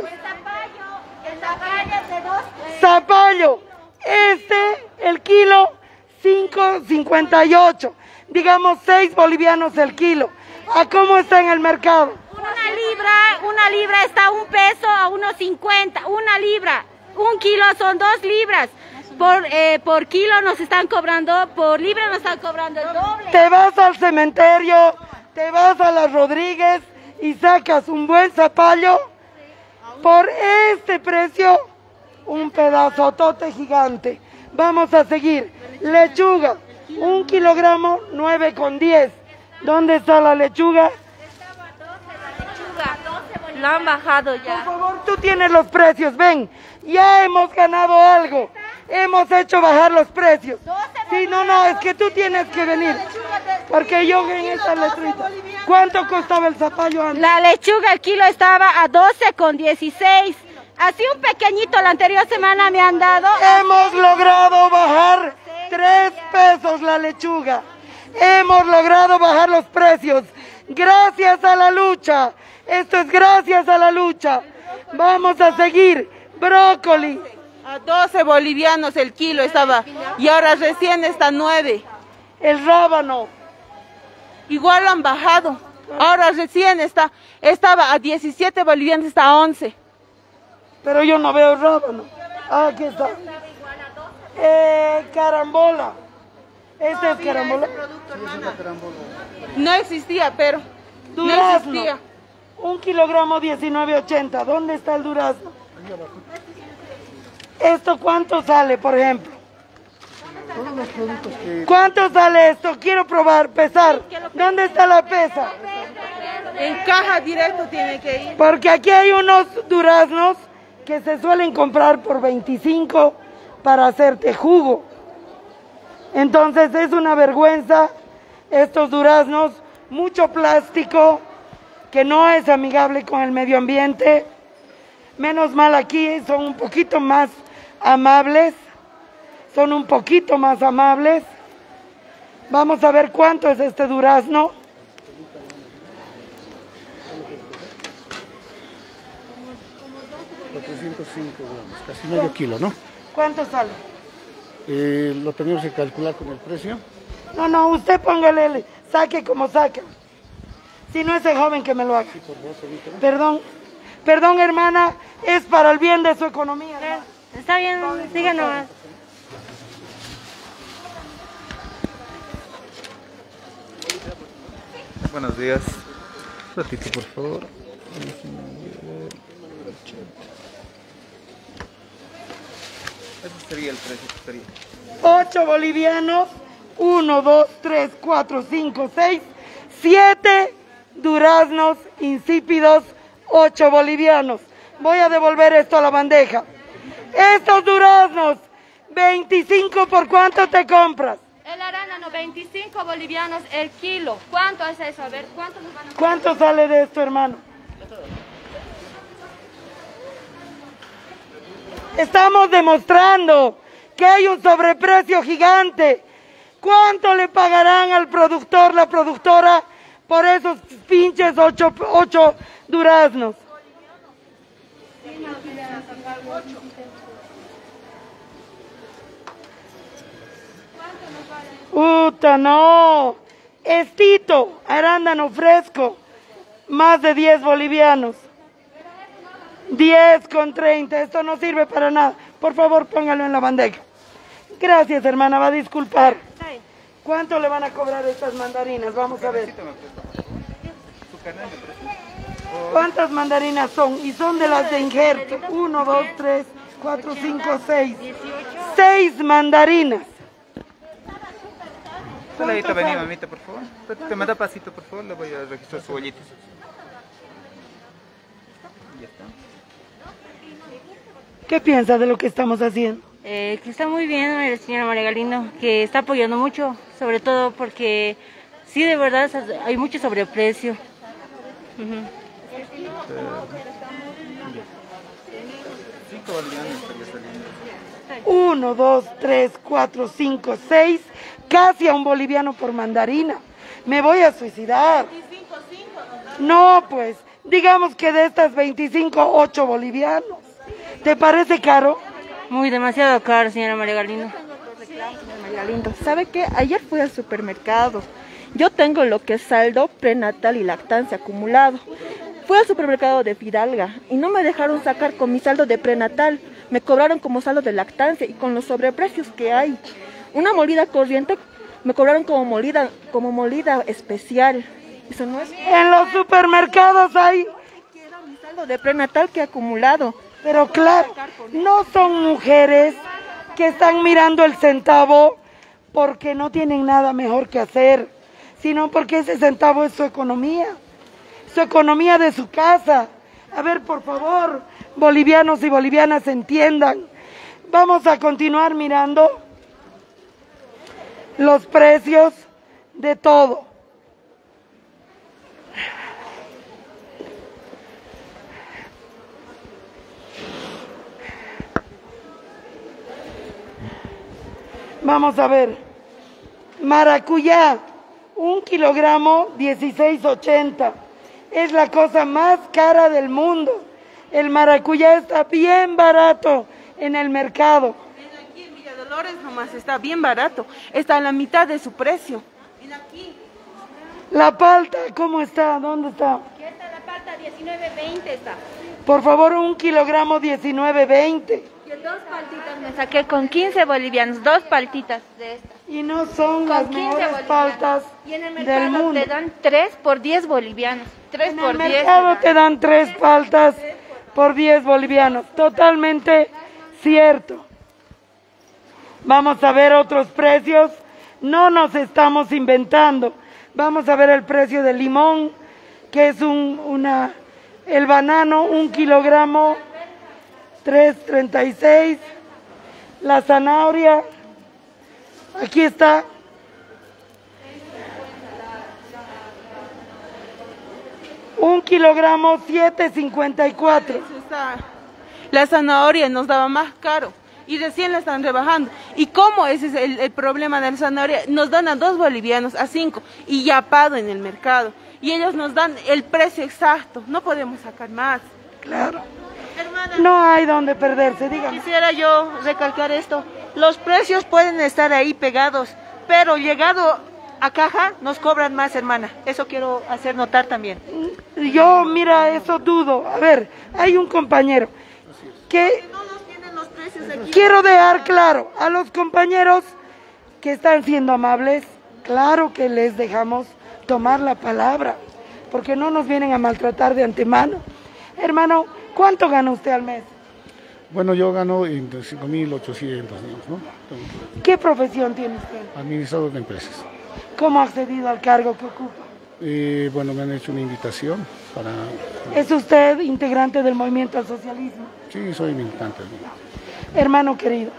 El zapallo es de dos. Zapallo, este, el kilo, cinco cincuenta y ocho, digamos seis bolivianos el kilo. ¿A cómo está en el mercado? Una libra, una libra está a un peso a uno cincuenta, una libra. Un kilo son dos libras. Por, eh, por kilo nos están cobrando, por libra nos están cobrando el doble. Te vas al cementerio, te vas a las Rodríguez y sacas un buen zapallo por este precio, un pedazotote gigante. Vamos a seguir. Lechuga, un kilogramo, nueve con diez. ¿Dónde está la lechuga? La han bajado ya. Por favor, tú tienes los precios, ven. Ya hemos ganado algo. Hemos hecho bajar los precios. Sí, no, no, es que tú tienes que venir. Porque yo en esta letrita. ¿Cuánto costaba el zapallo antes? La lechuga, el kilo estaba a doce con dieciséis. Así un pequeñito, la anterior semana me han dado. Hemos logrado bajar tres pesos la lechuga. Hemos logrado bajar los precios. Gracias a la lucha. Esto es gracias a la lucha. Vamos a seguir. Brócoli. A doce bolivianos el kilo estaba y ahora recién está nueve. El rábano. Igual lo han bajado. Ahora recién está, estaba a diecisiete bolivianos, está a once. Pero yo no veo rábano. Ah, aquí está. Eh, carambola. ¿Este es carambola? No existía, pero durazno. No existía. Un kilogramo diecinueve ochenta. ¿Dónde está el durazno? ¿Esto cuánto sale, por ejemplo? Todos los productos que... ¿Cuánto sale esto? Quiero probar, pesar. ¿Dónde está la pesa? En caja directo tiene que ir. Porque aquí hay unos duraznos que se suelen comprar por veinticinco para hacerte jugo. Entonces es una vergüenza estos duraznos, mucho plástico, que no es amigable con el medio ambiente. Menos mal aquí son un poquito más amables, son un poquito más amables. Vamos a ver cuánto es este durazno. cuatrocientos cinco gramos, casi medio kilo, ¿no? ¿Cuánto sale? Eh, lo tenemos que calcular con el precio. No, no, usted póngale, saque como saque. Si no, ese joven que me lo haga. Sí, por favor, permítame. Perdón, perdón hermana, es para el bien de su economía. ¿No? Está bien, siga nomás. Buenos días. Un ratito, por favor. Ese sería el precio que sería. Ocho bolivianos, uno, dos, tres, cuatro, cinco, seis, siete duraznos insípidos, ocho bolivianos. Voy a devolver esto a la bandeja. Estos duraznos, veinticinco, ¿por cuánto te compras? El arándano, veinticinco bolivianos el kilo. ¿Cuánto es eso? A ver, ¿cuánto nos van a... ¿Cuánto sale de esto, hermano? Estamos demostrando que hay un sobreprecio gigante. ¿Cuánto le pagarán al productor, la productora, por esos pinches ocho, ocho duraznos? Puta, no. Estito, arándano fresco, más de diez bolivianos. diez con treinta, esto no sirve para nada. Por favor, póngalo en la bandeja. Gracias, hermana, va a disculpar. ¿Cuánto le van a cobrar estas mandarinas? Vamos a ver. ¿Cuántas mandarinas son? Y son de las de injerto. Uno, dos, tres, cuatro, cinco, seis. Seis mandarinas. Soladito, vení, mamita, por favor. Te manda pasito, por favor, le voy a registrar su bollito. Ya está. ¿Qué piensa de lo que estamos haciendo? Eh, que está muy bien el señor María Galindo, que está apoyando mucho, sobre todo porque sí, de verdad, hay mucho sobreprecio. Uh-huh. Cinco bolivianos estaría saliendo. Uno, dos, tres, cuatro, cinco, seis, casi a un boliviano por mandarina. Me voy a suicidar. No, pues, digamos que de estas veinticinco, ocho bolivianos. ¿Te parece caro? Muy demasiado caro, señora María Galindo. María Galindo, ¿sabe qué? Ayer fui al supermercado. Yo tengo lo que es saldo prenatal y lactancia acumulado. Fui al supermercado de Fidalga y no me dejaron sacar con mi saldo de prenatal. Me cobraron como saldo de lactancia y con los sobreprecios que hay. Una molida corriente me cobraron como molida, como molida especial. Eso no es... En los supermercados hay... Quiero mi saldo de prenatal que he acumulado. Pero claro, no son mujeres que están mirando el centavo porque no tienen nada mejor que hacer, sino porque ese centavo es su economía, su economía de su casa. A ver, por favor, bolivianos y bolivianas, entiendan. Vamos a continuar mirando los precios de todo. Vamos a ver, maracuyá, un kilogramo, dieciséis ochenta. Es la cosa más cara del mundo. El maracuyá está bien barato en el mercado. Aquí en Villa Dolores nomás está bien barato, está a la mitad de su precio. Mira aquí. La palta, ¿cómo está? ¿Dónde está? Aquí está la palta, diecinueve veinte está. Por favor, un kilogramo, diecinueve veinte. Yo dos paltitas me saqué con quince bolivianos, dos paltitas de estas. Y no son con las mejores paltas y en el del mercado mundo. te dan tres por diez bolivianos. tres En por el diez. mercado te dan tres paltas por diez bolivianos. Totalmente cierto. Vamos a ver otros precios. No nos estamos inventando. Vamos a ver el precio del limón, que es un, una, el banano, un kilogramo, tres treinta y seis. La zanahoria, aquí está. Un kilogramo, siete cincuenta y cuatro. La zanahoria nos daba más caro y recién la están rebajando. ¿Y cómo ese es el, el problema de la zanahoria? Nos dan a dos bolivianos, a cinco, y ya pago en el mercado. Y ellos nos dan el precio exacto, no podemos sacar más. Claro. No hay donde perderse, dígame. Quisiera yo recalcar esto. Los precios pueden estar ahí pegados, pero llegado a caja nos cobran más, hermana. Eso quiero hacer notar también. Yo, mira, eso dudo. A ver, hay un compañero que... Quiero dejar claro a los compañeros que están siendo amables, claro que les dejamos tomar la palabra, porque no nos vienen a maltratar de antemano. Hermano, ¿cuánto gana usted al mes? Bueno, yo gano entre cinco mil ochocientos, ¿no? ¿Qué profesión tiene usted? Administrador de empresas. ¿Cómo ha accedido al cargo que ocupa? Eh, bueno, me han hecho una invitación para... ¿Es usted integrante del Movimiento al Socialismo? Sí, soy militante. Hermano querido,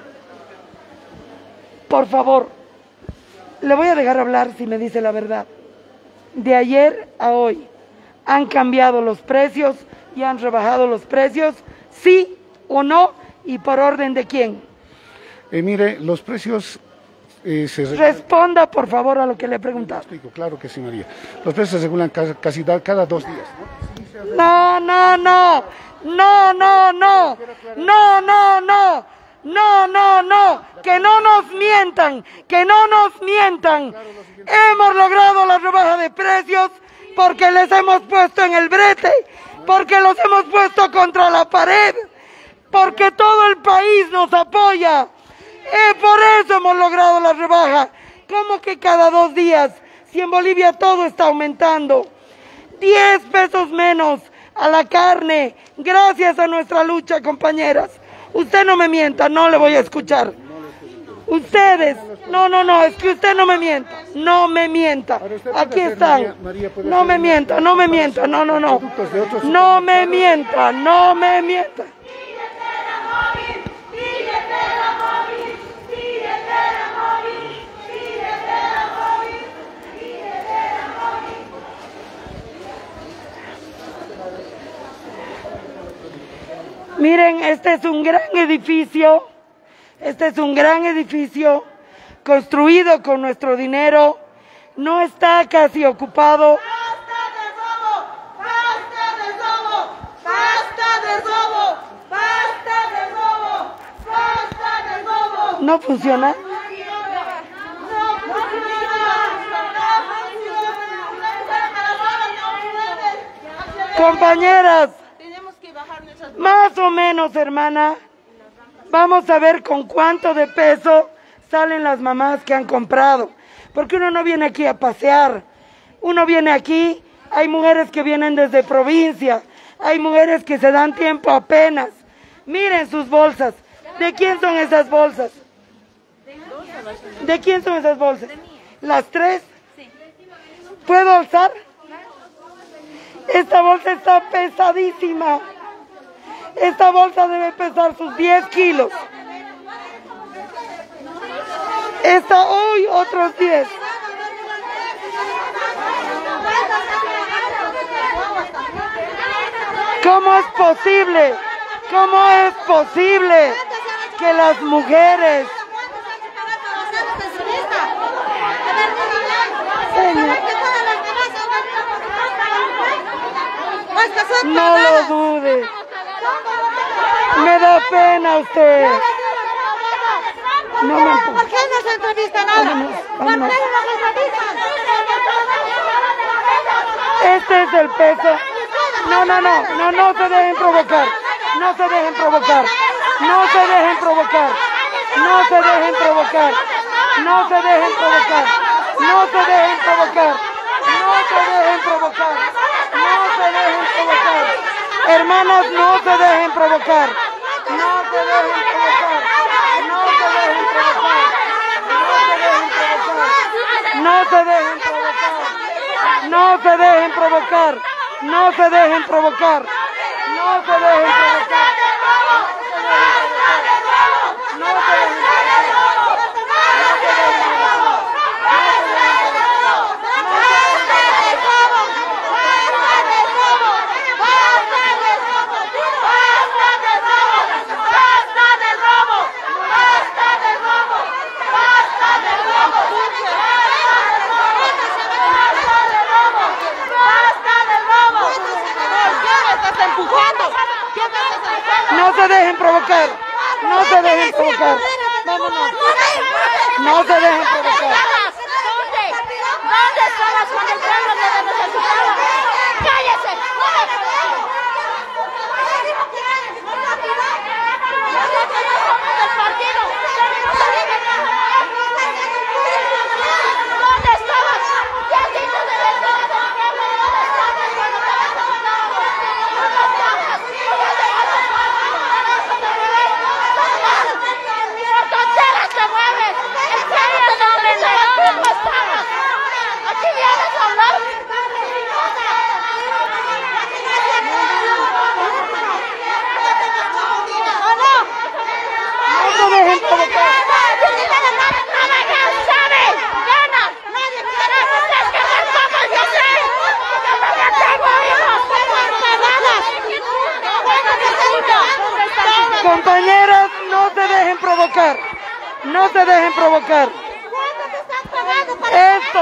por favor, le voy a dejar hablar si me dice la verdad. De ayer a hoy, ¿han cambiado los precios y han rebajado los precios? ¿Sí o no? ¿Y por orden de quién? Eh, mire, los precios... Eh, se Responda, por favor, a lo que le he preguntado. Claro que sí, María. Los precios se regulan casi, casi cada dos días, ¿no? No, no, no, no, no, no, no, no, no, no, no, no, que no nos mientan, que no nos mientan. Hemos logrado la rebaja de precios porque les hemos puesto en el brete, porque los hemos puesto contra la pared, porque todo el país nos apoya. Eh, por eso hemos logrado la rebaja. ¿Cómo que cada dos días? Si en Bolivia todo está aumentando. Diez pesos menos a la carne, gracias a nuestra lucha, compañeras. Usted no me mienta, no le voy a escuchar. Ustedes, no, no, no, es que usted no me mienta, no me mienta. Aquí están. No me mienta, no me mienta, no, no, no. No me mienta, no me mienta. Miren, este es un gran edificio, este es un gran edificio construido con nuestro dinero, no está casi ocupado. ¡Basta de robo! ¡Basta de robo! ¡Basta de robo! ¡Basta de robo! ¡Basta de robo! ¿No funciona? Compañeras, más o menos, hermana, vamos a ver con cuánto de peso salen las mamás que han comprado, porque uno no viene aquí a pasear, uno viene aquí, hay mujeres que vienen desde provincia, hay mujeres que se dan tiempo apenas. Miren sus bolsas, ¿de quién son esas bolsas? ¿De quién son esas bolsas? ¿Las tres? ¿Puedo alzar? Esta bolsa está pesadísima. Esta bolsa debe pesar sus diez kilos. Esta hoy otros diez. ¿Cómo es posible? ¿Cómo es posible que las mujeres... No lo dude. Me da pena usted. No me... ¿Por qué no se entrevista nada? Vámonos, vámonos. ¿Por qué no se entrevista? Este es el peso. No, no, no, no, no se dejen provocar. No se dejen provocar. No se dejen provocar. No se dejen provocar. No se dejen provocar. No se dejen provocar. No se dejen provocar. No se dejen provocar. Hermanas, no se dejen provocar. No se dejen provocar. No se dejen provocar. No se dejen provocar. No se dejen provocar. No se dejen provocar. No se dejen provocar. No se dejen No se dejen provocar. No se dejen provocar. Vámonos. No se dejen provocar. ¿Dónde? ¿Dónde estabas cuando el pueblo te necesitaba? ¡Cállese! Nosotros no somos del partido. ¿Dónde estabas? ¿Qué has dicho de la historia del pueblo? ¿Dónde estabas cuando te necesitábamos? ¿Dónde estabas? ¡Por tonteras te mueves! ¿En serio no me ¿Dónde estabas? ¿Aquí vienes a hablar? ¿O no? No se dejen provocar. Compañeras, no se dejen provocar. No se dejen provocar. Esto.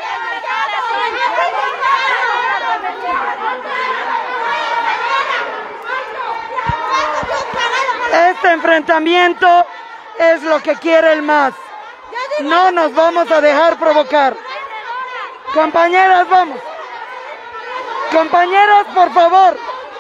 Este enfrentamiento es lo que quiere el M A S. No nos vamos a dejar provocar. Compañeras, vamos. Compañeras, por favor.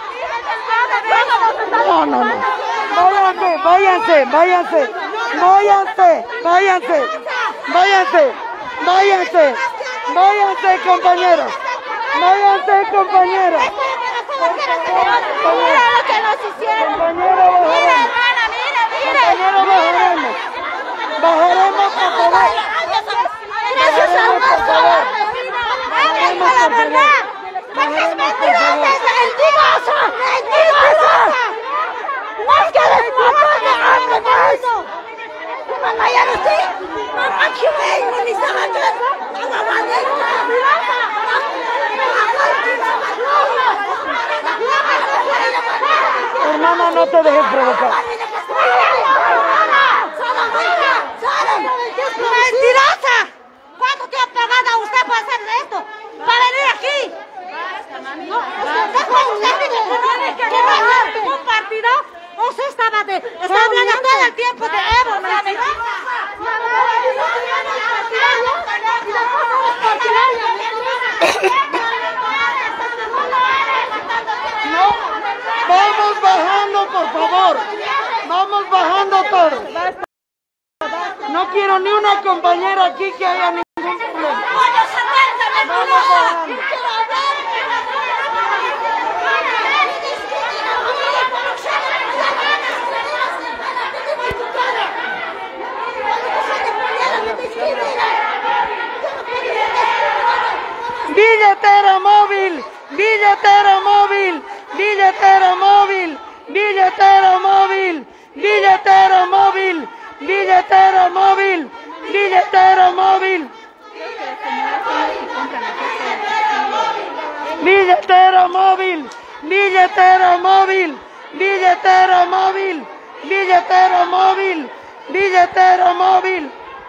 No, no, no. Váyanse, váyanse, váyanse. Váyanse, váyanse. Váyanse, váyanse. Váyanse, compañeros. Váyanse, compañeros. Mira lo que nos hicieron. Compañero, mira, hermana, mira, mira. Compañero, bajaremos. Bajaremos, por favor. Gracias a Dios, por favor. Bajaremos, por favor. Porque es mentirosa, es mentirosa. Mentirosa. No es que eres mamá de eso. Mamá, ya no sé. Aquí vengo, ni sabes. Mamá, de Hermana, no te dejes provocar. ¡Mentirosa! ¿Cuánto te ha pagado a usted para hacer esto? ¿Para venir aquí? No, ¿usted con usted que no es ningún partido? Usted estaba de... Está hablando todo el tiempo de Evo, mentirosa. No, vamos bajando, por favor. Vamos bajando todos. No quiero ni una compañera aquí que haya ningún problema. Vamos bajando. Billetera móvil, billetera móvil, billetera móvil, billetera móvil, billetera móvil, billetera móvil, billetera móvil. Billetera móvil, billetera móvil, billetera móvil, billetera móvil, billetera móvil.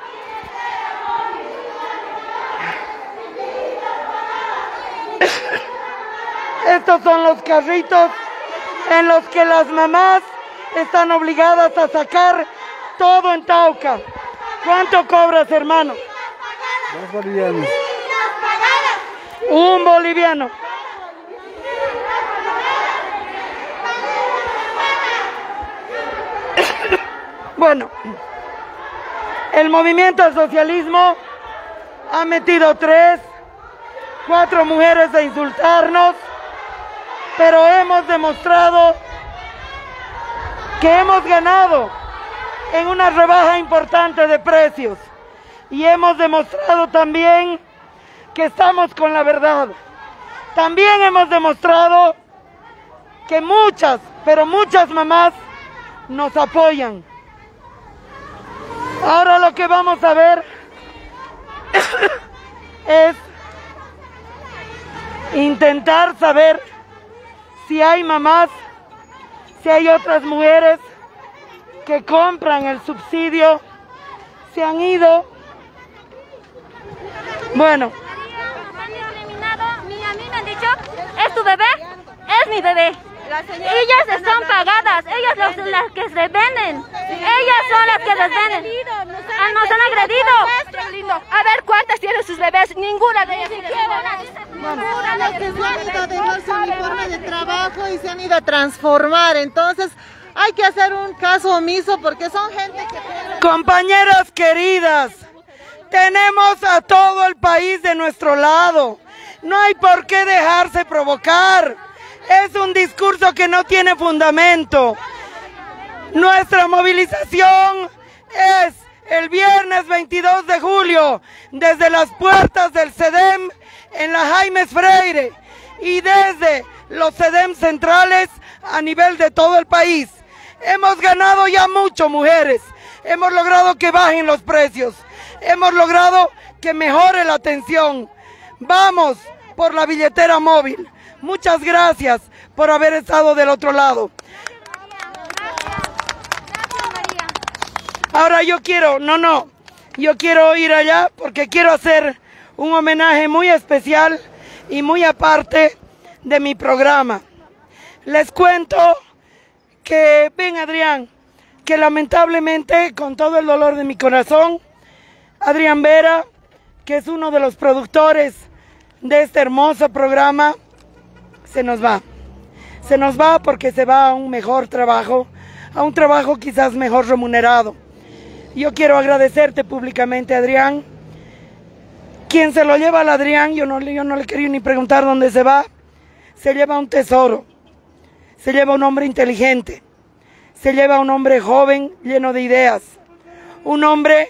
Estos son los carritos en los que las mamás están obligadas a sacar todo en Tauca. ¿Cuánto cobras, hermano? Dos bolivianos. Un boliviano. Bueno, el movimiento al socialismo ha metido tres, cuatro mujeres a insultarnos, pero hemos demostrado que hemos ganado en una rebaja importante de precios y hemos demostrado también que estamos con la verdad. También hemos demostrado que muchas, pero muchas mamás nos apoyan. Ahora lo que vamos a ver es intentar saber si hay mamás, si hay otras mujeres que compran el subsidio, se han ido. Bueno. A mí me han dicho, ¿es tu bebé? Es mi bebé. Ellas están pagadas, ellas los, las que se venden. Ellas son las que se venden. Ah, nos han agredido. A ver, ¿cuántas tienen sus bebés? Ninguna de ellas tiene Las que se han ido a dejar su uniforme de trabajo y se han ido a transformar. Entonces, hay que hacer un caso omiso porque son gente que... Compañeras queridas, tenemos a todo el país de nuestro lado. No hay por qué dejarse provocar. Es un discurso que no tiene fundamento. Nuestra movilización es el viernes veintidós de julio desde las puertas del CEDEM en la Jaimes Freire y desde los CEDEM centrales a nivel de todo el país. Hemos ganado ya mucho, mujeres. Hemos logrado que bajen los precios. Hemos logrado que mejore la atención. Vamos por la billetera móvil. Muchas gracias por haber estado del otro lado. Ahora yo quiero, no, no, yo quiero ir allá porque quiero hacer un homenaje muy especial y muy aparte de mi programa. Les cuento que, ven Adrián, que lamentablemente, con todo el dolor de mi corazón, Adrián Vera, que es uno de los productores de este hermoso programa, se nos va. Se nos va porque se va a un mejor trabajo, a un trabajo quizás mejor remunerado. Yo quiero agradecerte públicamente, Adrián. Quien se lo lleva al Adrián, yo no, yo no le quería ni preguntar dónde se va, se lleva un tesoro, se lleva un hombre inteligente, se lleva un hombre joven, lleno de ideas, un hombre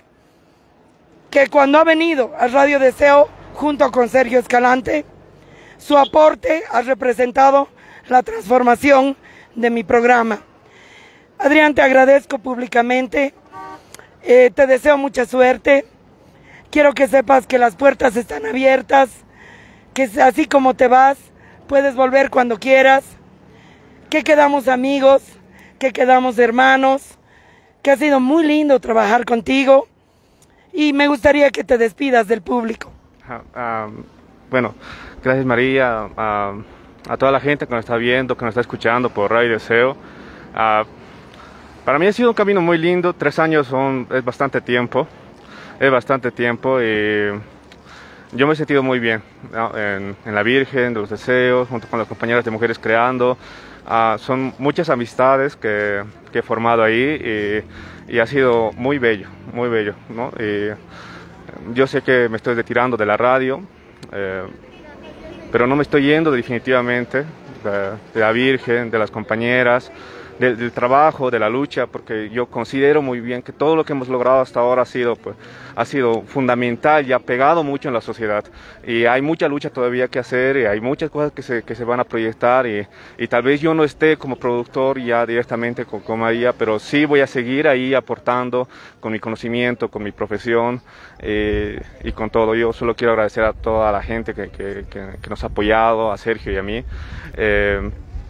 que cuando ha venido a Radio Deseo, junto con Sergio Escalante, su aporte ha representado la transformación de mi programa. Adrián, te agradezco públicamente, eh, te deseo mucha suerte. Quiero que sepas que las puertas están abiertas, que así como te vas, puedes volver cuando quieras, que quedamos amigos, que quedamos hermanos, que ha sido muy lindo trabajar contigo y me gustaría que te despidas del público. Uh, um, bueno, gracias María, uh, a toda la gente que nos está viendo, que nos está escuchando por Radio Deseo. Uh, para mí ha sido un camino muy lindo, tres años son, es bastante tiempo. Es bastante tiempo y yo me he sentido muy bien, ¿no? en, en La Virgen, de los Deseos, junto con las compañeras de Mujeres Creando. Uh, son muchas amistades que, que he formado ahí y, y ha sido muy bello, muy bello, ¿no? Y yo sé que me estoy retirando de la radio, eh, pero no me estoy yendo definitivamente de, de La Virgen, de las compañeras, del, del trabajo, de la lucha, porque yo considero muy bien que todo lo que hemos logrado hasta ahora ha sido, pues, ha sido fundamental y ha pegado mucho en la sociedad. Y hay mucha lucha todavía que hacer y hay muchas cosas que se, que se van a proyectar y, y tal vez yo no esté como productor ya directamente con, con María, pero sí voy a seguir ahí aportando con mi conocimiento, con mi profesión eh, y con todo. Yo solo quiero agradecer a toda la gente que, que, que, que nos ha apoyado, a Sergio y a mí. Eh,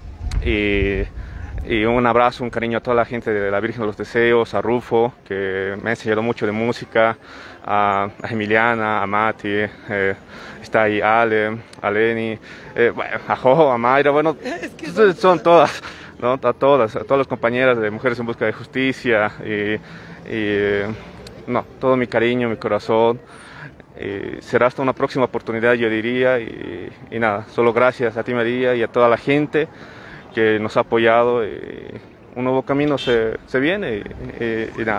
y, Y un abrazo, un cariño a toda la gente de La Virgen de los Deseos, a Rufo, que me ha enseñado mucho de música, a, a Emiliana, a Mati, eh, está ahí Ale, a Lenny, eh, bueno, a Jojo, a Mayra, bueno, es que son, son todas, ¿no? A todas, a todas las compañeras de Mujeres en Busca de Justicia, y, y no, todo mi cariño, mi corazón. Y será hasta una próxima oportunidad, yo diría, y, y nada, solo gracias a ti María y a toda la gente que nos ha apoyado. Y un nuevo camino se, se viene y, y, y nada.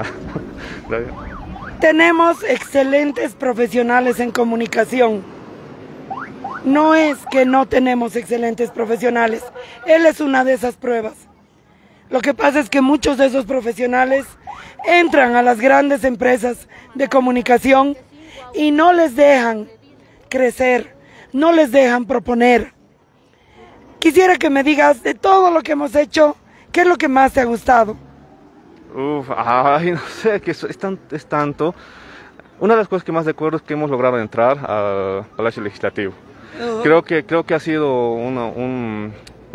Tenemos excelentes profesionales en comunicación. No es que no tenemos excelentes profesionales, él es una de esas pruebas. Lo que pasa es que muchos de esos profesionales entran a las grandes empresas de comunicación y no les dejan crecer, no les dejan proponer. Quisiera que me digas, de todo lo que hemos hecho, ¿qué es lo que más te ha gustado? Uf, ay, no sé, que es, es, tan, es tanto. Una de las cosas que más recuerdo es que hemos logrado entrar al Palacio Legislativo. Uh-huh. Creo que, creo que ha sido una, un,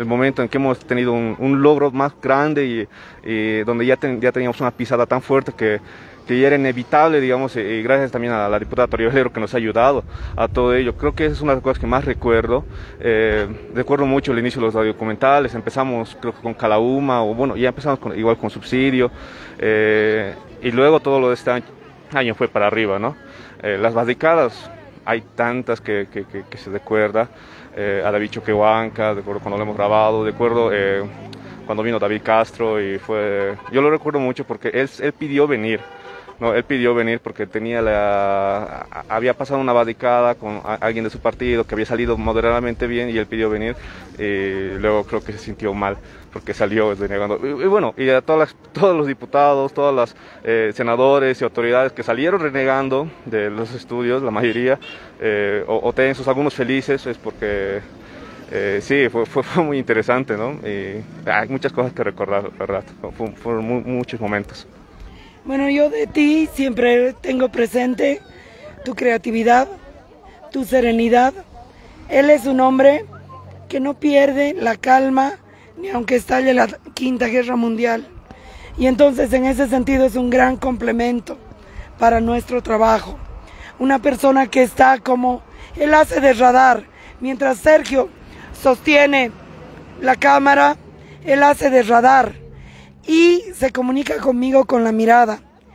el momento en que hemos tenido un, un logro más grande y, y donde ya, ten, ya teníamos una pisada tan fuerte que, que ya era inevitable, digamos, y, y gracias también a la diputada Toribelero que nos ha ayudado a todo ello. Creo que esa es una de las cosas que más recuerdo. Eh, recuerdo mucho el inicio de los radiodocumentales, empezamos creo que con Calauma, o bueno, ya empezamos con, igual con Subsidio, eh, y luego todo lo de este año, año fue para arriba, ¿no? Eh, las barricadas, hay tantas que, que, que, que se recuerda, eh, a David Choquehuanca, de acuerdo cuando lo hemos grabado, de acuerdo eh, cuando vino David Castro, y fue, yo lo recuerdo mucho porque él, él pidió venir. No, él pidió venir porque tenía la, había pasado una barricada con a, alguien de su partido que había salido moderadamente bien y él pidió venir, y luego creo que se sintió mal porque salió denegando. Y, y bueno, y a todas las, todos los diputados, todos los eh, senadores y autoridades que salieron renegando de los estudios, la mayoría, eh, o, o tensos, algunos felices, es porque eh, sí, fue, fue, fue muy interesante, ¿no? Y hay muchas cosas que recordar, ¿verdad? Fueron, fueron muy, muchos momentos. Bueno, yo de ti siempre tengo presente tu creatividad, tu serenidad. Él es un hombre que no pierde la calma ni aunque estalle la Quinta Guerra Mundial. Y entonces en ese sentido es un gran complemento para nuestro trabajo. Una persona que está como, él hace de radar, mientras Sergio sostiene la cámara, él hace de radar. Y se comunica conmigo con la mirada.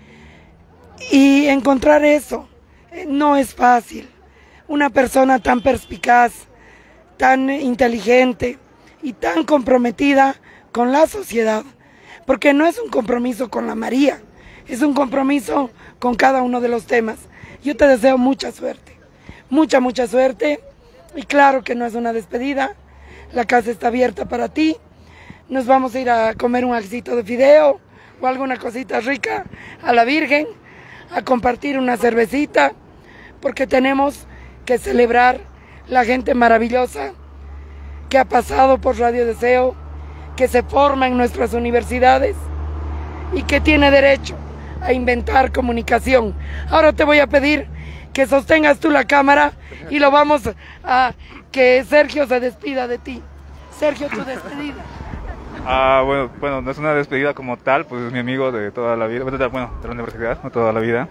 Y encontrar eso no es fácil. Una persona tan perspicaz, tan inteligente y tan comprometida con la sociedad. Porque no es un compromiso con la María, es un compromiso con cada uno de los temas. Yo te deseo mucha suerte, mucha, mucha suerte. Y claro que no es una despedida, la casa está abierta para ti. Nos vamos a ir a comer un alcito de fideo o alguna cosita rica a la Virgen, a compartir una cervecita, porque tenemos que celebrar la gente maravillosa que ha pasado por Radio Deseo, que se forma en nuestras universidades y que tiene derecho a inventar comunicación. Ahora te voy a pedir que sostengas tú la cámara y lo vamos a que Sergio se despida de ti. Sergio, tu despedida. Ah, bueno, bueno, no es una despedida como tal, pues es mi amigo de toda la vida, bueno, de la universidad, de toda la vida.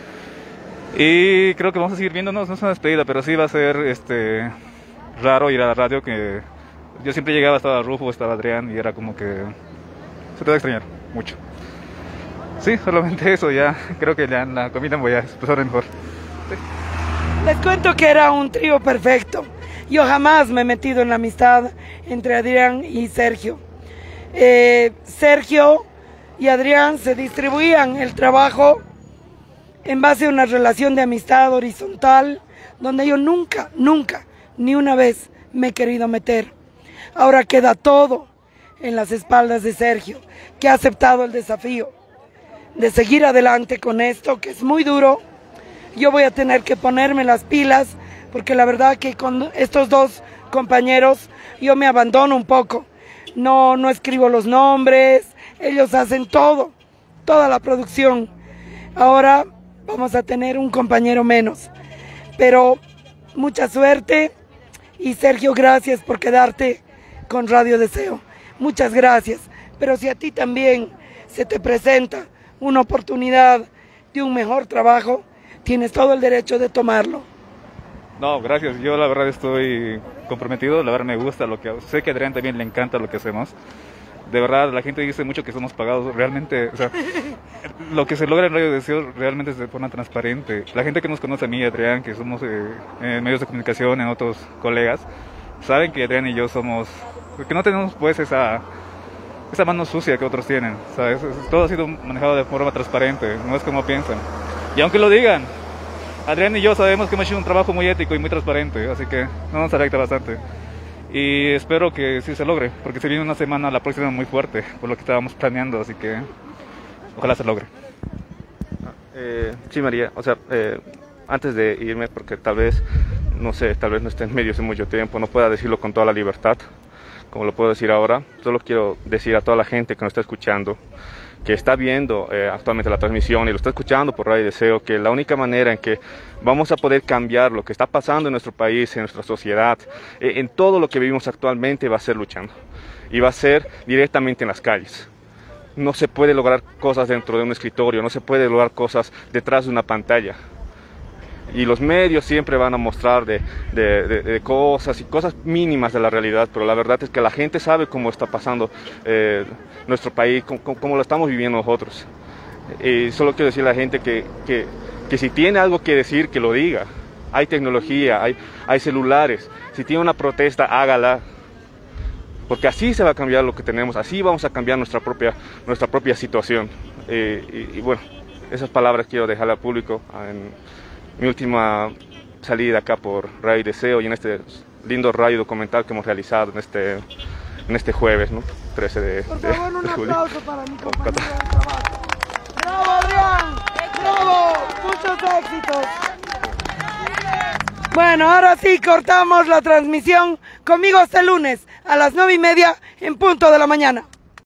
Y creo que vamos a seguir viéndonos, no es una despedida, pero sí va a ser este raro ir a la radio, que yo siempre llegaba, estaba Rufo, estaba Adrián, y era como que se te va a extrañar mucho. Sí, solamente eso, ya creo que ya en la comida voy a expresar mejor. Sí. Les cuento que era un trío perfecto. Yo jamás me he metido en la amistad entre Adrián y Sergio. Eh, Sergio y Adrián se distribuían el trabajo en base a una relación de amistad horizontal, donde yo nunca, nunca, ni una vez me he querido meter. Ahora queda todo en las espaldas de Sergio, que ha aceptado el desafío de seguir adelante con esto, que es muy duro. Yo voy a tener que ponerme las pilas, porque la verdad que con estos dos compañeros yo me abandono un poco. No, no escribo los nombres, ellos hacen todo, toda la producción. Ahora vamos a tener un compañero menos, pero mucha suerte. Y Sergio, gracias por quedarte con Radio Deseo, muchas gracias. Pero si a ti también se te presenta una oportunidad de un mejor trabajo, tienes todo el derecho de tomarlo. No, gracias. Yo la verdad estoy comprometido, la verdad me gusta lo que hago. Sé que a Adrián también le encanta lo que hacemos. De verdad, la gente dice mucho que somos pagados. Realmente, o sea, lo que se logra en Radio Deseo realmente es de forma transparente. La gente que nos conoce a mí y a Adrián, que somos eh, en medios de comunicación, en otros colegas, saben que Adrián y yo somos, que no tenemos pues esa, esa mano sucia que otros tienen. ¿Sabes? Todo ha sido manejado de forma transparente, no es como piensan. Y aunque lo digan, Adrián y yo sabemos que hemos hecho un trabajo muy ético y muy transparente, así que no nos afecta bastante. Y espero que sí se logre, porque se viene una semana la próxima muy fuerte, por lo que estábamos planeando, así que ojalá se logre. Eh, sí, María, o sea, eh, antes de irme, porque tal vez, no sé, tal vez no esté en medios hace mucho tiempo, no pueda decirlo con toda la libertad, como lo puedo decir ahora, solo quiero decir a toda la gente que nos está escuchando, que está viendo eh, actualmente la transmisión y lo está escuchando por Radio Deseo, que la única manera en que vamos a poder cambiar lo que está pasando en nuestro país, en nuestra sociedad, eh, en todo lo que vivimos actualmente, va a ser luchando. Y va a ser directamente en las calles. No se puede lograr cosas dentro de un escritorio, no se puede lograr cosas detrás de una pantalla. Y los medios siempre van a mostrar de, de, de, de cosas y cosas mínimas de la realidad, pero la verdad es que la gente sabe cómo está pasando eh, nuestro país, cómo, cómo lo estamos viviendo nosotros. Y solo quiero decirle a la gente que, que, que si tiene algo que decir, que lo diga. Hay tecnología, hay, hay celulares. Si tiene una protesta, hágala. Porque así se va a cambiar lo que tenemos, así vamos a cambiar nuestra propia, nuestra propia situación. Eh, y, y bueno, esas palabras quiero dejarle al público en mi última salida acá por Radio Deseo y en este lindo radio documental que hemos realizado en este, en este jueves, ¿no? trece de, Por de, favor, un de julio. aplauso para mi compañero de trabajo. ¡Bravo, Adrián! ¡Bravo! ¡Muchos éxitos! Bueno, ahora sí cortamos la transmisión. Conmigo hasta el lunes a las nueve y media en punto de la mañana.